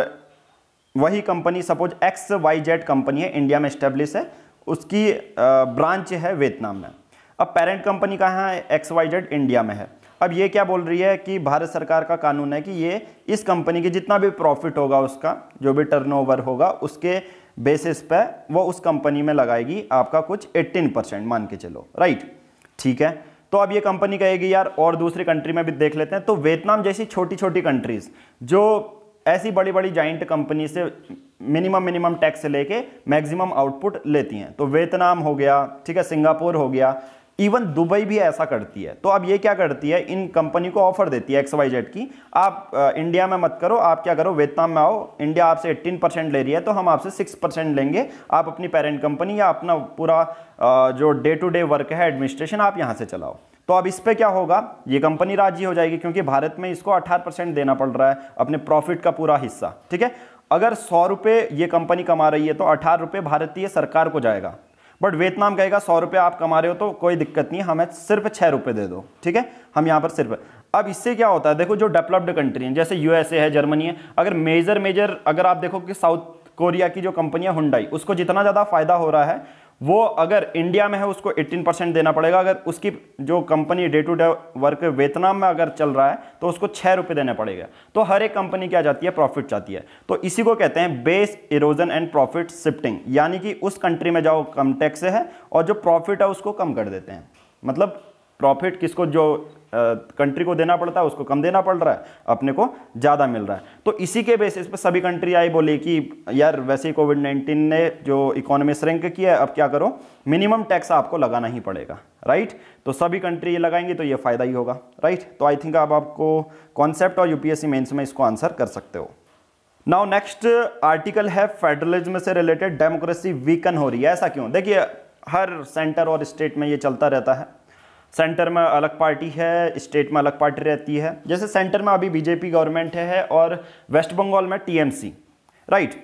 वही कंपनी सपोज XYZ कंपनी है, इंडिया में स्टेब्लिश है, उसकी ब्रांच है वियतनाम में। अब पेरेंट कंपनी कहाँ है? XYZ इंडिया में है। अब ये क्या बोल रही है कि भारत सरकार का कानून है कि ये इस कंपनी की जितना भी प्रॉफिट होगा, उसका जो भी टर्नओवर होगा, उसके बेसिस पे वो उस कंपनी में लगाएगी आपका कुछ 18% मान के चलो, राइट? ठीक है। तो अब ये कंपनी कहेगी यार और दूसरी कंट्री में भी देख लेते हैं। तो वियतनाम जैसी छोटी छोटी कंट्रीज जो ऐसी बड़ी बड़ी जाइंट कंपनी से मिनिमम टैक्स से लेके मैक्सिमम आउटपुट लेती हैं, तो वियतनाम हो गया, ठीक है, सिंगापुर हो गया, इवन दुबई भी ऐसा करती है। तो अब ये क्या करती है, इन कंपनी को ऑफर देती है XYZ की, आप इंडिया में मत करो, आप क्या करो, वियतनाम में आओ, इंडिया आपसे 18% ले रही है तो हम आपसे 6% लेंगे, आप अपनी पेरेंट कंपनी या अपना पूरा जो डे टू डे वर्क है एडमिनिस्ट्रेशन आप यहाँ से चलाओ। तो अब इस पे क्या होगा, ये कंपनी राजी हो जाएगी क्योंकि भारत में इसको 18% देना पड़ रहा है अपने प्रॉफिट का पूरा हिस्सा, ठीक है। अगर 100 रुपये ये कंपनी कमा रही है तो 18 रुपये भारतीय सरकार को जाएगा, बट वियतनाम कहेगा 100 रुपये आप कमा रहे हो तो कोई दिक्कत नहीं है, हमें सिर्फ 6 रुपये दे दो, ठीक है, हम यहाँ पर सिर्फ। अब इससे क्या होता है, देखो जो डेवलप्ड कंट्री हैं जैसे USA है, जर्मनी है, अगर मेजर अगर आप देखो कि साउथ कोरिया की जो कंपनी है हुंडई, उसको जितना ज़्यादा फायदा हो रहा है वो अगर इंडिया में है उसको 18% देना पड़ेगा, अगर उसकी जो company day to day work Vietnam में अगर चल रहा है तो उसको 6 रुपये देने पड़ेगा। तो हर एक कंपनी क्या जाती है, प्रॉफिट चाहती है। तो इसी को कहते हैं base erosion and profit shifting, यानी कि उस कंट्री में जाओ कम टैक्स है और जो प्रॉफिट है उसको कम कर देते हैं। मतलब प्रॉफिट किसको, जो कंट्री को देना पड़ता है उसको कम देना पड़ रहा है, अपने को ज़्यादा मिल रहा है। तो इसी के बेसिस पे सभी कंट्री आई बोली कि यार वैसे ही कोविड-19 ने जो इकोनॉमी श्रिंक किया है, अब क्या करो, मिनिमम टैक्स आपको लगाना ही पड़ेगा, राइट? तो सभी कंट्री ये लगाएंगे तो ये फ़ायदा ही होगा, राइट? तो आई थिंक अब आपको कॉन्सेप्ट और UPSC मेंस में इसको आंसर कर सकते हो। नाउ नेक्स्ट आर्टिकल है फेडरलिज्म से रिलेटेड, डेमोक्रेसी वीकन हो रही है, ऐसा क्यों? देखिए हर सेंटर और स्टेट में ये चलता रहता है। सेंटर में अलग पार्टी है, स्टेट में अलग पार्टी रहती है। जैसे सेंटर में अभी BJP गवर्नमेंट है और वेस्ट बंगाल में TMC, राइट?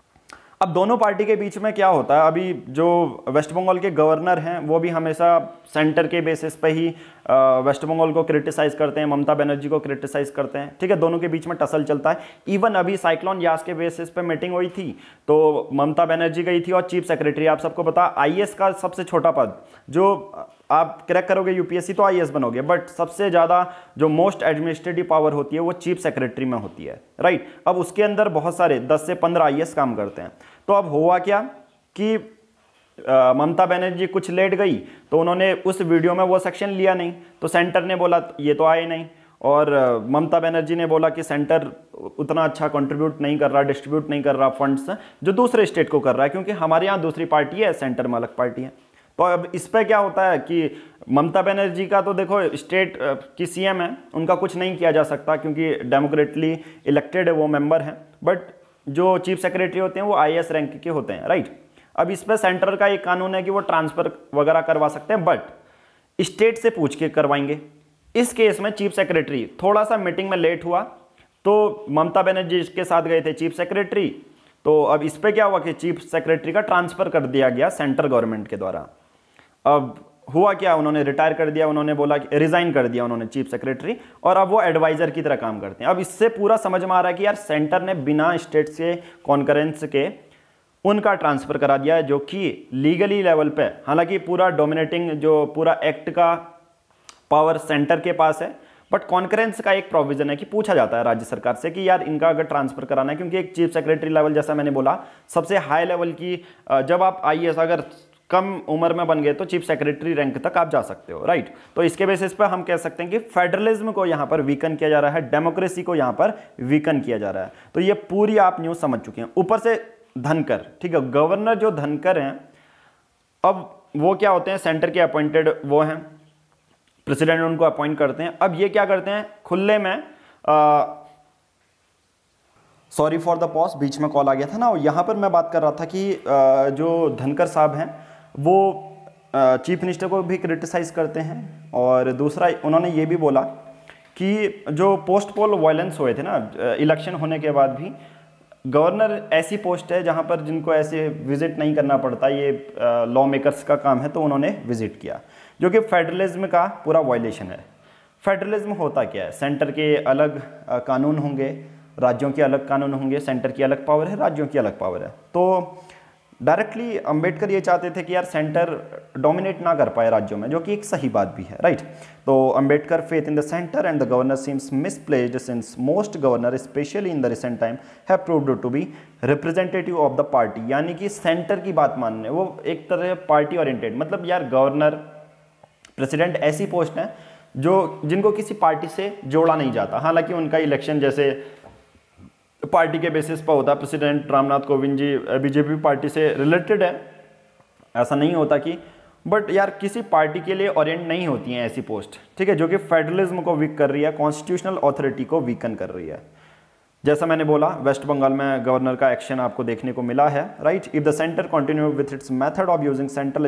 अब दोनों पार्टी के बीच में क्या होता है, अभी जो वेस्ट बंगाल के गवर्नर हैं वो भी हमेशा सेंटर के बेसिस पे ही वेस्ट बंगाल को क्रिटिसाइज़ करते हैं, ममता बनर्जी को क्रिटिसाइज़ करते हैं, ठीक है। दोनों के बीच में टसल चलता है। इवन अभी साइक्लोन यास के बेसिस पे मीटिंग हुई थी तो ममता बनर्जी गई थी और चीफ सेक्रेटरी, आप सबको पता IAS का सबसे छोटा पद, जो आप क्रैक करोगे UPSC तो IAS बनोगे, बट सबसे ज़्यादा जो मोस्ट एडमिनिस्ट्रेटिव पावर होती है वो चीफ सेक्रेटरी में होती है, राइट? अब उसके अंदर बहुत सारे 10 से 15 IAS काम करते हैं। तो अब हुआ क्या कि ममता बनर्जी कुछ लेट गई तो उन्होंने उस वीडियो में वो सेक्शन लिया नहीं, तो सेंटर ने बोला ये तो आए नहीं, और ममता बनर्जी ने बोला कि सेंटर उतना अच्छा कंट्रीब्यूट नहीं कर रहा, डिस्ट्रीब्यूट नहीं कर रहा फंड्स जो दूसरे स्टेट को कर रहा है, क्योंकि हमारे यहाँ दूसरी पार्टी है, सेंटर में अलग पार्टी है। तो अब इस पर क्या होता है कि ममता बनर्जी का तो देखो स्टेट की CM है, उनका कुछ नहीं किया जा सकता क्योंकि डेमोक्रेटली इलेक्टेड है, वो मेंबर हैं, बट जो चीफ सेक्रेटरी होते हैं वो IAS रैंक के होते हैं, राइट? अब इस पर सेंटर का एक कानून है कि वो ट्रांसफर वगैरह करवा सकते हैं, बट स्टेट से पूछ के करवाएंगे। इस केस में चीफ सेक्रेटरी थोड़ा सा मीटिंग में लेट हुआ तो ममता बनर्जी के साथ गए थे चीफ सेक्रेटरी, तो अब इस पर क्या हुआ कि चीफ सेक्रेटरी का ट्रांसफर कर दिया गया सेंट्रल गवर्नमेंट के द्वारा। अब हुआ क्या, उन्होंने रिटायर कर दिया, उन्होंने बोला कि रिजाइन कर दिया उन्होंने चीफ सेक्रेटरी, और अब वो एडवाइजर की तरह काम करते हैं। अब इससे पूरा समझ में आ रहा है कि यार सेंटर ने बिना स्टेट से कॉन्करेंस के उनका ट्रांसफर करा दिया है, जो कि लीगली लेवल पे, हालांकि पूरा डोमिनेटिंग जो पूरा एक्ट का पावर सेंटर के पास है, बट कॉन्करेंस का एक प्रोविजन है कि पूछा जाता है राज्य सरकार से कि यार इनका अगर ट्रांसफर कराना है, क्योंकि एक चीफ सेक्रेटरी लेवल, जैसा मैंने बोला, सबसे हाई लेवल की, जब आप IAS अगर कम उम्र में बन गए तो चीफ सेक्रेटरी रैंक तक आप जा सकते हो, राइट? तो इसके बेसिस पर हम कह सकते हैं कि फेडरलिज्म को यहाँ पर वीकन किया जा रहा है, डेमोक्रेसी को यहाँ पर वीकन किया जा रहा है। तो ये पूरी आप न्यूज़ समझ चुके हैं। ऊपर से धनकर, ठीक है, गवर्नर जो धनकर हैं, अब वो क्या होते हैं, सेंटर के अपॉइंटेड वो हैं, प्रेसिडेंट उनको अपॉइंट करते हैं। अब ये क्या करते हैं, खुले में, सॉरी फॉर द पॉज, बीच में कॉल आ गया था ना, यहाँ पर मैं बात कर रहा था कि जो धनकर साहब हैं वो चीफ मिनिस्टर को भी क्रिटिसाइज़ करते हैं, और दूसरा उन्होंने ये भी बोला कि जो पोस्ट पोल वायलेंस हुए थे ना इलेक्शन होने के बाद भी, गवर्नर ऐसी पोस्ट है जहाँ पर जिनको ऐसे विजिट नहीं करना पड़ता, ये लॉ मेकर्स का काम है, तो उन्होंने विजिट किया, जो कि फेडरलिज्म का पूरा वायलेशन है। फेडरलिज्म होता क्या है? सेंटर के अलग कानून होंगे, राज्यों के अलग कानून होंगे, सेंटर की अलग पावर है, राज्यों की अलग पावर है। तो डायरेक्टली अंबेडकर ये चाहते थे कि यार सेंटर डोमिनेट ना कर पाए राज्यों में, जो कि एक सही बात भी है, राइट। तो Ambedkar faith in the centre and the governor seems misplaced since most governor specially in the recent time have proved to be representative of the party, यानी कि सेंटर की बात मानने, वो एक तरह पार्टी ओरिएंटेड, मतलब यार गवर्नर प्रेसिडेंट ऐसी पोस्ट है जो जिनको किसी पार्टी से जोड़ा नहीं जाता। हालांकि उनका इलेक्शन जैसे पार्टी के बेसिस पर होता है, president Ramnath Kovind ji BJP party से रिलेटेड है, ऐसा नहीं होता कि, बट यार किसी पार्टी के लिए ओरिएंट नहीं होती हैं ऐसी पोस्ट, ठीक है, जो कि फेडरलिज्म को वीक कर रही है, कॉन्स्टिट्यूशनल अथॉरिटी को वीकन कर रही है। जैसा मैंने बोला, वेस्ट बंगाल में गवर्नर का एक्शन आपको देखने को मिला है, right. If the centre continue with its method of using central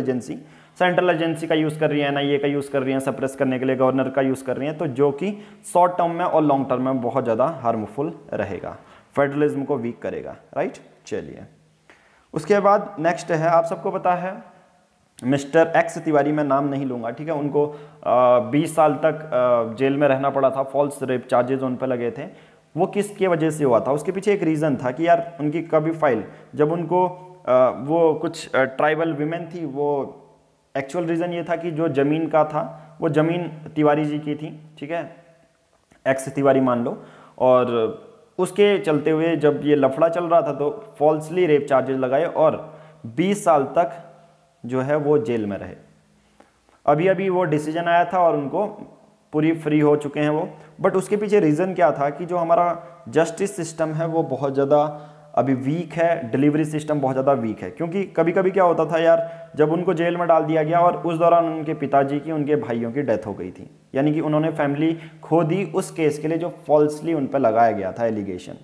agency का यूज़ कर रही है, एनआईए का यूज़ कर रही है सप्रेस करने के लिए, गवर्नर का यूज़ कर रही है, तो जो कि शॉर्ट टर्म में और लॉन्ग टर्म में बहुत ज़्यादा हार्मफुल रहेगा, फेडरलिज्म को वीक करेगा, राइट। चलिए उसके बाद नेक्स्ट है, आप सबको पता है मिस्टर एक्स तिवारी, मैं नाम नहीं लूँगा, ठीक है, उनको 20 साल तक जेल में रहना पड़ा था, फॉल्स रेप चार्जेस उन पर लगे थे। वो किसके वजह से हुआ था? उसके पीछे एक रीज़न था कि यार उनकी कभी फाइल, जब उनको वो कुछ ट्राइबल वीमेन थी, वो एक्चुअल रीज़न ये था कि जो ज़मीन का था वो ज़मीन तिवारी जी की थी, ठीक है, एक्स तिवारी मान लो, और उसके चलते हुए जब ये लफड़ा चल रहा था तो फॉल्सली रेप चार्जेस लगाए और 20 साल तक जो है वो जेल में रहे। अभी अभी वो डिसीजन आया था और उनको पूरी फ्री हो चुके हैं वो, बट उसके पीछे रीज़न क्या था कि जो हमारा जस्टिस सिस्टम है वो बहुत ज़्यादा अभी वीक है, डिलीवरी सिस्टम बहुत ज़्यादा वीक है। क्योंकि कभी कभी क्या होता था यार, जब उनको जेल में डाल दिया गया और उस दौरान उनके पिताजी की, उनके भाइयों की डेथ हो गई थी, यानी कि उन्होंने फैमिली खो दी उस केस के लिए जो फॉल्सली उन पर लगाया गया था एलिगेशन।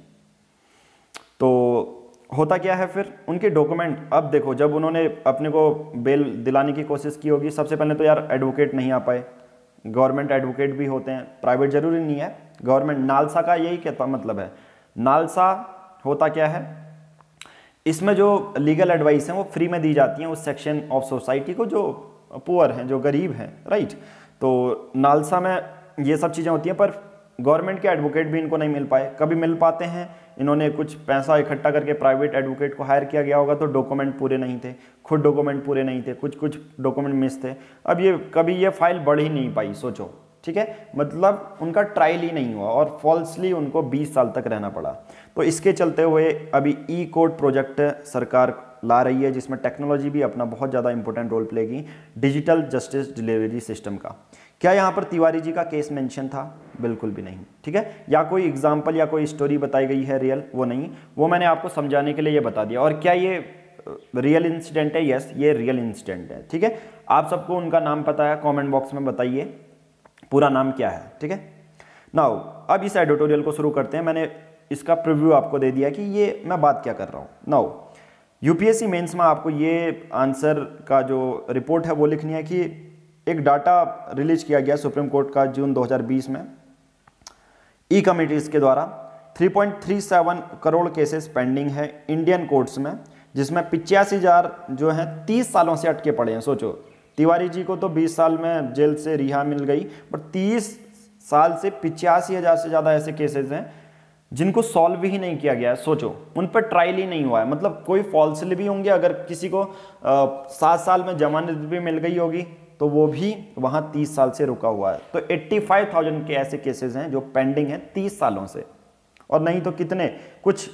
तो होता क्या है फिर, उनके डॉक्यूमेंट, अब देखो जब उन्होंने अपने को बेल दिलाने की कोशिश की होगी, सबसे पहले तो यार एडवोकेट नहीं आ पाए, गवर्नमेंट एडवोकेट भी होते हैं, प्राइवेट जरूरी नहीं है, गवर्नमेंट। नालसा का यही कहता मतलब है, नालसा होता क्या है, इसमें जो लीगल एडवाइस है वो फ्री में दी जाती हैं उस सेक्शन ऑफ सोसाइटी को जो पुअर हैं, जो गरीब हैं, राइट। तो नालसा में ये सब चीज़ें होती हैं, पर गवर्नमेंट के एडवोकेट भी इनको नहीं मिल पाए। कभी मिल पाते हैं, इन्होंने कुछ पैसा इकट्ठा करके प्राइवेट एडवोकेट को हायर किया गया होगा, तो डॉक्यूमेंट पूरे नहीं थे, खुद डॉक्यूमेंट पूरे नहीं थे, कुछ कुछ डॉक्यूमेंट मिस थे। अब ये कभी ये फाइल बढ़ ही नहीं पाई, सोचो, ठीक है, मतलब उनका ट्रायल ही नहीं हुआ और फॉल्सली उनको 20 साल तक रहना पड़ा। तो इसके चलते हुए अभी ई कोर्ट प्रोजेक्ट सरकार ला रही है, जिसमें टेक्नोलॉजी भी अपना बहुत ज़्यादा इंपॉर्टेंट रोल प्ले की, डिजिटल जस्टिस डिलीवरी सिस्टम का। क्या यहाँ पर तिवारी जी का केस मेंशन था? बिल्कुल भी नहीं, ठीक है, या कोई एग्जाम्पल या कोई स्टोरी बताई गई है रियल, वो नहीं, वो मैंने आपको समझाने के लिए ये बता दिया। और क्या ये रियल इंसिडेंट है? यस, ये रियल इंसिडेंट है, ठीक है। आप सबको उनका नाम पता है, कमेंट बॉक्स में बताइए पूरा नाम क्या है, ठीक है। नाउ अब इस एडिटोरियल को शुरू करते हैं। मैंने इसका प्रीव्यू आपको दे दिया कि ये मैं बात क्या कर रहा हूँ। नाउ यूपीएससी मेंस में आपको ये आंसर का जो रिपोर्ट है वो लिखनी है कि एक डाटा रिलीज किया गया सुप्रीम कोर्ट का जून 2020 में ई कमिटीज के द्वारा 3.37 करोड़ केसेस पेंडिंग है इंडियन कोर्ट्स में, जिसमें 85,000 जो हैं 30 सालों से अटके पड़े हैं। सोचो, तिवारी जी को तो 20 साल में जेल से रिहा मिल गई, बट 30 साल से 85,000 से ज़्यादा ऐसे केसेस हैं जिनको सॉल्व ही नहीं किया गया है। सोचो, उन पर ट्रायल ही नहीं हुआ है, मतलब कोई फॉल्सली भी होंगे। अगर किसी को 7 साल में जमानत भी मिल गई होगी तो वो भी वहाँ 30 साल से रुका हुआ है। तो 85,000 के ऐसे केसेस हैं जो पेंडिंग हैं 30 सालों से, और नहीं तो कितने, कुछ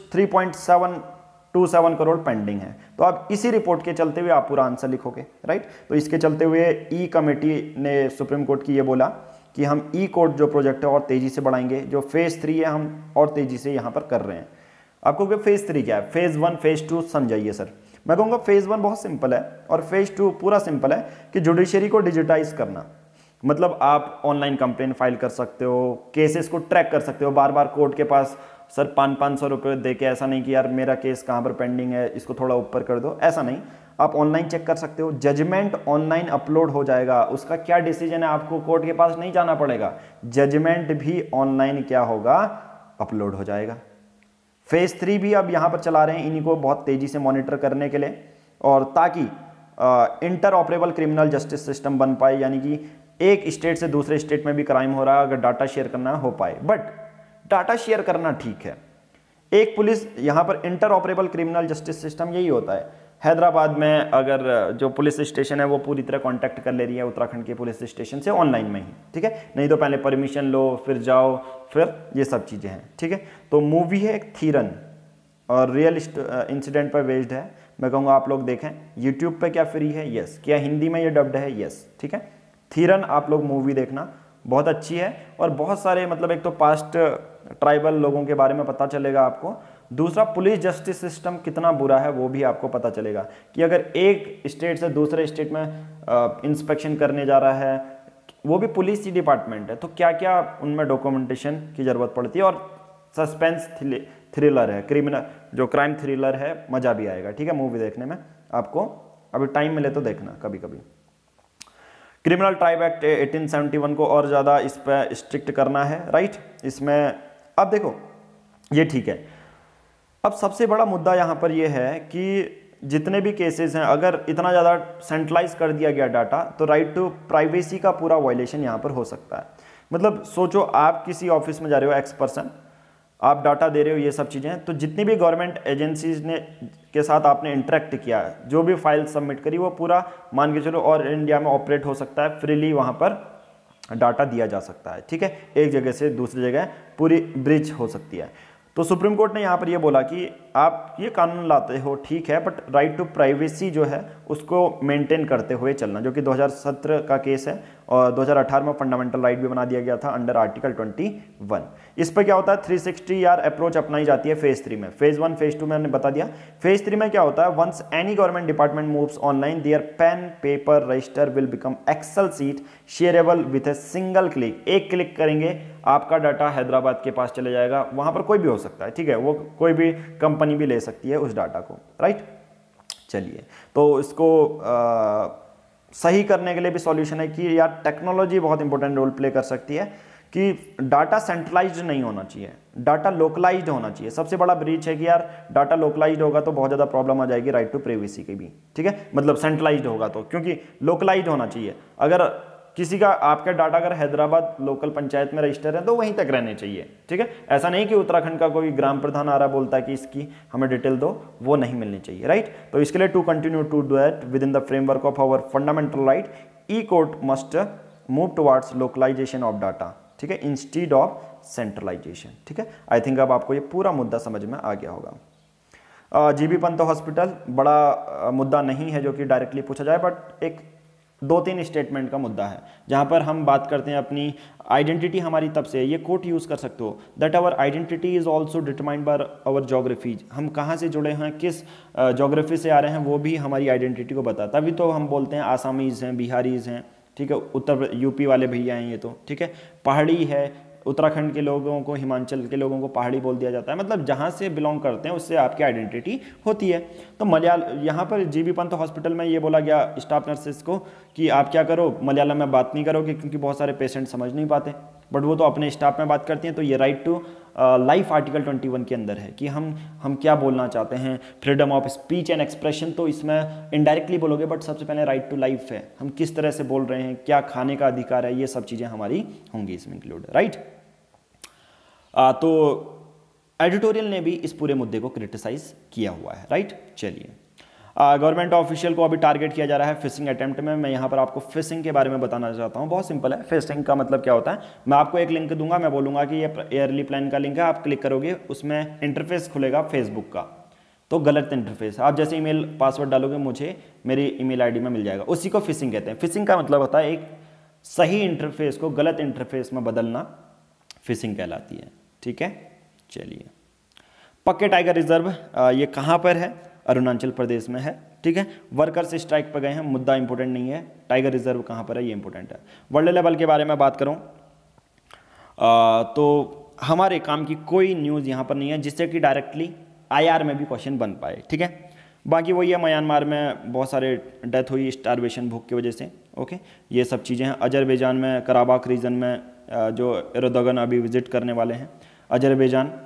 3.727 करोड़ पेंडिंग है। तो आप इसी रिपोर्ट के चलते हुए आप पूरा आंसर लिखोगे, राइट। तो इसके चलते हुए ई कमेटी ने सुप्रीम कोर्ट की ये बोला कि हम ई कोर्ट जो प्रोजेक्ट है और तेज़ी से बढ़ाएंगे, जो फेज़ 3 है हम और तेज़ी से यहाँ पर कर रहे हैं। आपको क्या फेज़ 3 क्या है, फेज़ 1 फेज़ 2 समझाइए सर। मैं कहूँगा फेज़ 1 बहुत सिंपल है और फेज़ 2 पूरा सिंपल है कि जुडिशरी को डिजिटाइज करना। मतलब आप ऑनलाइन कंप्लेन फाइल कर सकते हो, केसेस को ट्रैक कर सकते हो, बार बार कोर्ट के पास सर 500-500 रुपये दे के, ऐसा नहीं कि यार मेरा केस कहाँ पर पेंडिंग है, इसको थोड़ा ऊपर कर दो, ऐसा नहीं। आप ऑनलाइन चेक कर सकते हो, जजमेंट ऑनलाइन अपलोड हो जाएगा, उसका क्या डिसीजन है आपको कोर्ट के पास नहीं जाना पड़ेगा, जजमेंट भी ऑनलाइन क्या होगा, अपलोड हो जाएगा। फेज़ 3 भी अब यहाँ पर चला रहे हैं इन्हीं को बहुत तेज़ी से मॉनिटर करने के लिए, और ताकि inter operable criminal justice system बन पाए, यानी कि एक स्टेट से दूसरे स्टेट में भी क्राइम हो रहा है, अगर डाटा शेयर करना हो पाए। बट डाटा शेयर करना ठीक है, एक पुलिस यहाँ पर inter operable criminal justice system यही होता है। हैदराबाद में अगर जो पुलिस स्टेशन है वो पूरी तरह कांटेक्ट कर ले रही है उत्तराखंड के पुलिस स्टेशन से ऑनलाइन में ही, ठीक है, नहीं तो पहले परमिशन लो फिर जाओ, फिर ये सब चीज़ें हैं, ठीक है। तो मूवी है एक थीरन और रियल इंसिडेंट पर बेस्ड है। मैं कहूँगा आप लोग देखें, यूट्यूब पे क्या फ्री है? यस। क्या हिंदी में ये डब्ड है? यस, ठीक है। थीरन आप लोग मूवी देखना, बहुत अच्छी है, और बहुत सारे मतलब एक तो पास्ट ट्राइबल लोगों के बारे में पता चलेगा आपको, दूसरा पुलिस जस्टिस सिस्टम कितना बुरा है वो भी आपको पता चलेगा कि अगर एक स्टेट से दूसरे स्टेट में इंस्पेक्शन करने जा रहा है, वो भी पुलिस ही डिपार्टमेंट है, तो क्या क्या उनमें डॉक्यूमेंटेशन की ज़रूरत पड़ती है। और सस्पेंस थ्रिलर है, क्रिमिनल जो क्राइम थ्रिलर है, मज़ा भी आएगा, ठीक है, मूवी देखने में आपको। अभी टाइम मिले तो देखना कभी कभी। क्रिमिनल ट्राइब एक्ट 1871 को और ज़्यादा इस पर स्ट्रिक्ट करना है, राइट। इसमें अब देखो ये ठीक है। अब सबसे बड़ा मुद्दा यहाँ पर यह है कि जितने भी केसेस हैं, अगर इतना ज़्यादा सेंट्रलाइज कर दिया गया डाटा, तो राइट टू प्राइवेसी का पूरा वायलेशन यहाँ पर हो सकता है। मतलब सोचो आप किसी ऑफिस में जा रहे हो, एक्स पर्सन, आप डाटा दे रहे हो, ये सब चीज़ें, तो जितनी भी गवर्नमेंट एजेंसीज ने के साथ आपने इंटरेक्ट किया है, जो भी फाइल सबमिट करी, वो पूरा मान के चलो और इंडिया में ऑपरेट हो सकता है, फ्रीली वहाँ पर डाटा दिया जा सकता है, ठीक है, एक जगह से दूसरी जगह पूरी ब्रिज हो सकती है। तो सुप्रीम कोर्ट ने यहाँ पर ये बोला कि आप ये कानून लाते हो ठीक है, बट राइट टू प्राइवेसी जो है उसको मेंटेन करते हुए चलना, जो कि 2017 का केस है, और 2018 में फंडामेंटल राइट भी बना दिया गया था अंडर आर्टिकल 21। इस पर क्या होता है, 360 यार अप्रोच अपनाई जाती है फेज 3 में। फेज 1 फेज 2 में हमने बता दिया। फेज 3 में क्या होता है, once any government department moves online, their pen paper register will become Excel sheet shareable with a single click. एक क्लिक करेंगे आपका डाटा हैदराबाद के पास चले जाएगा, वहां पर कोई भी हो सकता है, ठीक है, वो कोई भी कंपनी भी ले सकती है उस डाटा को, राइट। चलिए, तो इसको सही करने के लिए भी सॉल्यूशन है कि यार टेक्नोलॉजी बहुत इंपॉर्टेंट रोल प्ले कर सकती है, कि डाटा सेंट्रलाइज्ड नहीं होना चाहिए, डाटा लोकलाइज्ड होना चाहिए। सबसे बड़ा ब्रीच है कि यार डाटा लोकलाइज्ड होगा तो बहुत ज़्यादा प्रॉब्लम आ जाएगी राइट टू प्राइवेसी की भी, ठीक है, मतलब सेंट्रलाइज्ड होगा तो, क्योंकि लोकलाइज्ड होना चाहिए। अगर किसी का आपका डाटा अगर हैदराबाद लोकल पंचायत में रजिस्टर है तो वहीं तक रहने चाहिए, ठीक है। ऐसा नहीं कि उत्तराखंड का कोई ग्राम प्रधान आ रहा बोलता है कि इसकी हमें डिटेल दो, वो नहीं मिलनी चाहिए, राइट। तो इसके लिए to continue to do that within the framework of our fundamental right, e court must move towards localisation of data, ठीक है, इंस्टीड ऑफ सेंट्रलाइजेशन, ठीक है। आई थिंक अब आपको ये पूरा मुद्दा समझ में आ गया होगा। जीबी पंत हॉस्पिटल बड़ा मुद्दा नहीं है जो कि डायरेक्टली पूछा जाए, बट एक 2-3 स्टेटमेंट का मुद्दा है जहां पर हम बात करते हैं अपनी आइडेंटिटी हमारी तब से, ये कोट यूज़ कर सकते हो, that our identity is also determined by our geography. हम कहाँ से जुड़े हैं, किस जोग्राफी से आ रहे हैं, वो भी हमारी आइडेंटिटी को बताता। तभी तो हम बोलते हैं आसामीज़ हैं, बिहारीज़ हैं, ठीक है, उत्तर यूपी वाले भैया हैं ये तो, ठीक है, पहाड़ी है, उत्तराखंड के लोगों को, हिमाचल के लोगों को पहाड़ी बोल दिया जाता है, मतलब जहाँ से बिलोंग करते हैं उससे आपकी आइडेंटिटी होती है। तो यहाँ पर जीबी पंत हॉस्पिटल में ये बोला गया स्टाफ नर्सेस को कि आप क्या करो, मलयालम में बात नहीं करोगे क्योंकि बहुत सारे पेशेंट समझ नहीं पाते, बट वो तो अपने स्टाफ में बात करती हैं। तो ये राइट टू लाइफ आर्टिकल 21 के अंदर है कि हम क्या बोलना चाहते हैं, freedom of speech and expression, तो इसमें इनडायरेक्टली बोलोगे, बट सबसे पहले राइट टू लाइफ है, हम किस तरह से बोल रहे हैं, क्या खाने का अधिकार है, ये सब चीज़ें हमारी होंगी इसमें इंक्लूड, राइट। तो एडिटोरियल ने भी इस पूरे मुद्दे को क्रिटिसाइज किया हुआ है, राइट। चलिए, गवर्नमेंट ऑफिशियल को अभी टारगेट किया जा रहा है फिशिंग अटेम्प्ट में। मैं यहाँ पर आपको फिशिंग के बारे में बताना चाहता हूँ, बहुत सिंपल है। फिशिंग का मतलब क्या होता है, मैं आपको एक लिंक दूंगा, मैं बोलूँगा कि ये एयरली प्लान का लिंक है, आप क्लिक करोगे, उसमें इंटरफेस खुलेगा फेसबुक का, तो गलत इंटरफेस, आप जैसे ईमेल पासवर्ड डालोगे मुझे मेरी ईमेल आईडी में मिल जाएगा, उसी को फिशिंग कहते हैं। फिशिंग का मतलब होता है एक सही इंटरफेस को गलत इंटरफेस में बदलना, फिशिंग कहलाती है, ठीक है। चलिए, पक्के टाइगर रिजर्व ये कहाँ पर है, अरुणाचल प्रदेश में है, ठीक है। वर्कर्स स्ट्राइक पर गए हैं, मुद्दा इंपॉर्टेंट नहीं है, टाइगर रिजर्व कहाँ पर है ये इंपॉर्टेंट है। वर्ल्ड लेवल के बारे में बात करूँ तो हमारे काम की कोई न्यूज़ यहाँ पर नहीं है जिससे कि डायरेक्टली IR में भी क्वेश्चन बन पाए, ठीक है। बाकी वही है, म्यांमार में बहुत सारे डेथ हुई स्टारवेशन भूख की वजह से, ओके, ये सब चीज़ें हैं। अजरबैजान में कराबाख रीजन में जो एर्दोगन अभी विजिट करने वाले हैं, अजरबैजान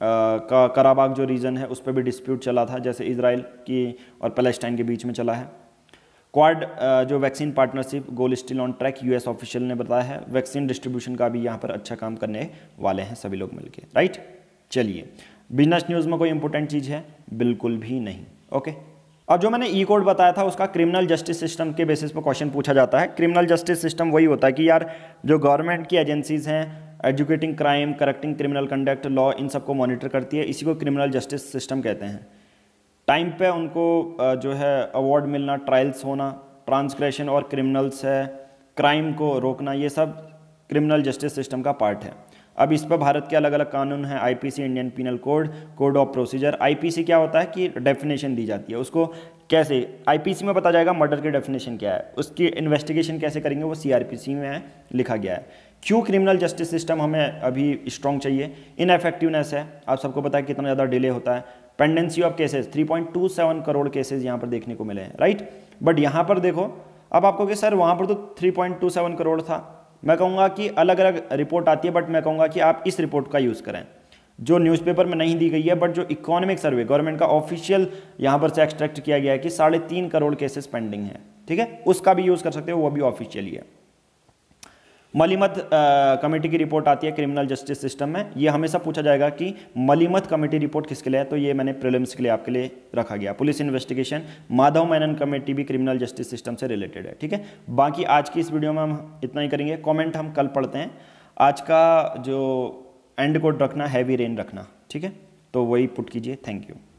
कराबाग जो रीजन है उस पर भी डिस्प्यूट चला था, जैसे इजराइल की और पैलेस्टाइन के बीच में चला है। क्वाड जो vaccine partnership goal still on track, US official ने बताया है। वैक्सीन डिस्ट्रीब्यूशन का भी यहाँ पर अच्छा काम करने वाले हैं सभी लोग मिलके, राइट। चलिए, बिजनेस न्यूज़ में कोई इंपॉर्टेंट चीज़ है? बिल्कुल भी नहीं। ओके, अब जो मैंने ई कोड बताया था उसका क्रिमिनल जस्टिस सिस्टम के बेसिस पर क्वेश्चन पूछा जाता है। क्रिमिनल जस्टिस सिस्टम वही होता है कि यार जो गवर्नमेंट की एजेंसीज हैं, educating crime, correcting criminal conduct, law, इन सबको मॉनिटर करती है, इसी को क्रिमिनल जस्टिस सिस्टम कहते हैं। टाइम पे उनको जो है अवार्ड मिलना, ट्रायल्स होना, ट्रांसग्रेशन और क्रिमिनल्स है, क्राइम को रोकना, ये सब क्रिमिनल जस्टिस सिस्टम का पार्ट है। अब इस पर भारत के अलग अलग कानून हैं, IPC, Indian penal code, code of procedure. IPC क्या होता है कि डेफिनेशन दी जाती है, उसको कैसे आईपीसी में पता जाएगा मर्डर की डेफिनेशन क्या है, उसकी इन्वेस्टिगेशन कैसे करेंगे वो सीआरपीसी में लिखा गया है। क्यों क्रिमिनल जस्टिस सिस्टम हमें अभी स्ट्रॉन्ग चाहिए? इनएफेक्टिवनेस है, आप सबको पता है कितना ज़्यादा डिले होता है। Pendency of cases 3.27 crore cases यहाँ पर देखने को मिले हैं, राइट। बट यहाँ पर देखो, अब आपको कि सर वहाँ पर तो 3.27 करोड़ था। मैं कहूँगा कि अलग अलग रिपोर्ट आती है, बट मैं कहूँगा कि आप इस रिपोर्ट का यूज़ करें जो न्यूज़पेपर में नहीं दी गई है, बट जो इकोनॉमिक सर्वे गवर्नमेंट का ऑफिशियल यहाँ पर से एक्सट्रैक्ट किया गया है कि 3.5 करोड़ केसेस पेंडिंग है, ठीक है, उसका भी यूज़ कर सकते हो, वो भी ऑफिशियल ही है। मलीमत कमेटी की रिपोर्ट आती है क्रिमिनल जस्टिस सिस्टम में, ये हमेशा पूछा जाएगा कि मलीमत कमेटी रिपोर्ट किसके लिए है, तो ये मैंने प्रीलिम्स के लिए आपके लिए रखा गया। Police investigation, Madhav Menon committee भी क्रिमिनल जस्टिस सिस्टम से रिलेटेड है, ठीक है। बाकी आज की इस वीडियो में हम इतना ही करेंगे, कॉमेंट हम कल पढ़ते हैं। आज का जो एंड कोड रखना, हैवी रेन रखना, ठीक है, तो वही पुट कीजिए। Thank you.